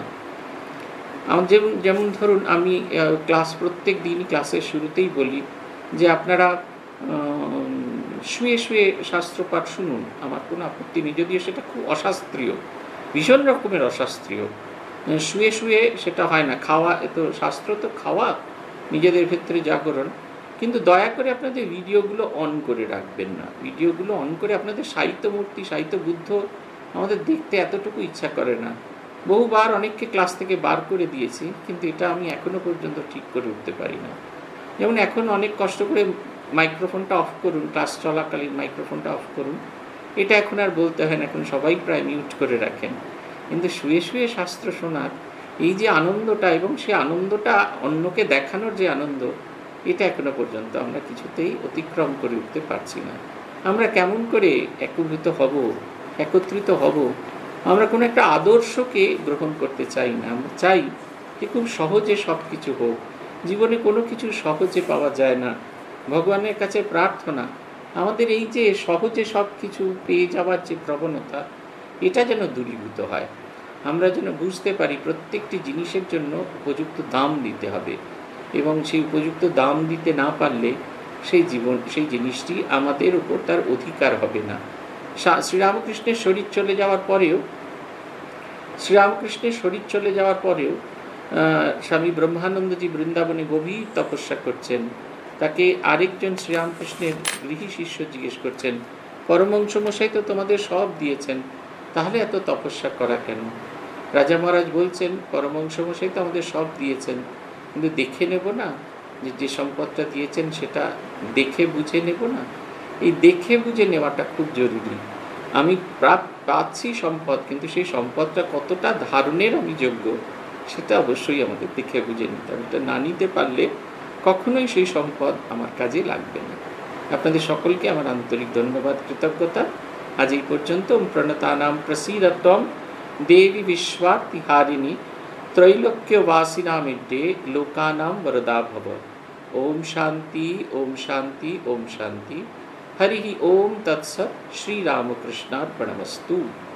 যেমন ধরুন, আমি প্রত্যেক দিনই ক্লাসের শুরুতেই বলি যে আপনারা শুয়ে শুয়ে শাস্ত্রপাঠ শুনুন, আমার কোনো আপত্তি নেই, যদিও সেটা খুব অশাস্ত্রীয়, ভীষণ রকমের অশাস্ত্রীয়। শুয়ে শুয়ে সেটা হয় না। খাওয়া, তো শাস্ত্র তো খাওয়া, নিজেদের ক্ষেত্রে জাগরণ। কিন্তু দয়া করে আপনাদের ভিডিওগুলো অন করে রাখবেন না। ভিডিওগুলো অন করে আপনাদের সাহিত্য মূর্তি, সাহিত্য বুদ্ধ আমাদের দেখতে এতটুকু ইচ্ছা করে না। বহুবার অনেককে ক্লাস থেকে বার করে দিয়েছি, কিন্তু এটা আমি এখনও পর্যন্ত ঠিক করে উঠতে পারি না। যেমন এখন অনেক কষ্ট করে মাইক্রোফোনটা অফ করুন, ক্লাস চলাকালীন মাইক্রোফোনটা অফ করুন, এটা এখন আর বলতে হয় না, এখন সবাই প্রায় মিউট করে রাখেন। কিন্তু শুয়ে শুয়ে শাস্ত্র শোনার এই যে আনন্দটা, এবং সে আনন্দটা অন্যকে দেখানোর যে আনন্দ, এটা এখনো পর্যন্ত আমরা কিছুতেই অতিক্রম করে উঠতে পারছি না। আমরা কেমন করে একত্রিত হব? আমরা কোনো একটা আদর্শকে গ্রহণ করতে চাই না। আমরা চাই যে খুব সহজে সব কিছু হোক। জীবনে কোনো কিছু সহজে পাওয়া যায় না। ভগবানের কাছে প্রার্থনা আমাদের এই যে সহজে সব কিছু পেয়ে যাওয়ার যে প্রবণতা, এটা যেন দূরীভূত হয়। আমরা যেন বুঝতে পারি প্রত্যেকটি জিনিসের জন্য উপযুক্ত দাম দিতে হবে, এবং সেই উপযুক্ত দাম দিতে না পারলে সেই জিনিসটি আমাদের উপর তার অধিকার হবে না। শ্রীরামকৃষ্ণের শরীর চলে যাওয়ার পরেও স্বামী ব্রহ্মানন্দজি বৃন্দাবনে গভীর তপস্যা করছেন। তাকে আরেকজন শ্রীরামকৃষ্ণের গৃহী শিষ্য জিজ্ঞেস করছেন, পরমহংস মশাই তো তোমাদের সব দিয়েছেন, তাহলে এত তপস্যা করা কেন? রাজা মহারাজ বলছেন, পরমহংস মশাই তো আমাদের সব দিয়েছেন, কিন্তু দেখে নেব না যে সম্পদটা দিয়েছেন সেটা দেখে বুঝে নেব না? এই দেখে বুঝে নেওয়াটা খুব জরুরি। আমি পাচ্ছি সম্পদ, কিন্তু সেই সম্পদটা কতটা ধারণের আমি যোগ্য, সেটা অবশ্যই আমাদের দেখে বুঝে নিতে হবে। এটা না নিতে পারলে কখনোই সেই সম্পদ আমার কাজে লাগবে না। আপনাদের সকলকে আমার আন্তরিক ধন্যবাদ, কৃতজ্ঞতা। আজ এই পর্যন্ত। প্রণতানাম প্রসীদত্বম দেবী বিশ্বাতিহারিণী ত্রৈলোক্যবাসিনামিড্ডে লোকানাম বরদা ভব। ওম শান্তি, ওম শান্তি, ওম শান্তি। হরি ওম তৎসৎ। শ্রীরামকৃষ্ণার্পণমস্তু।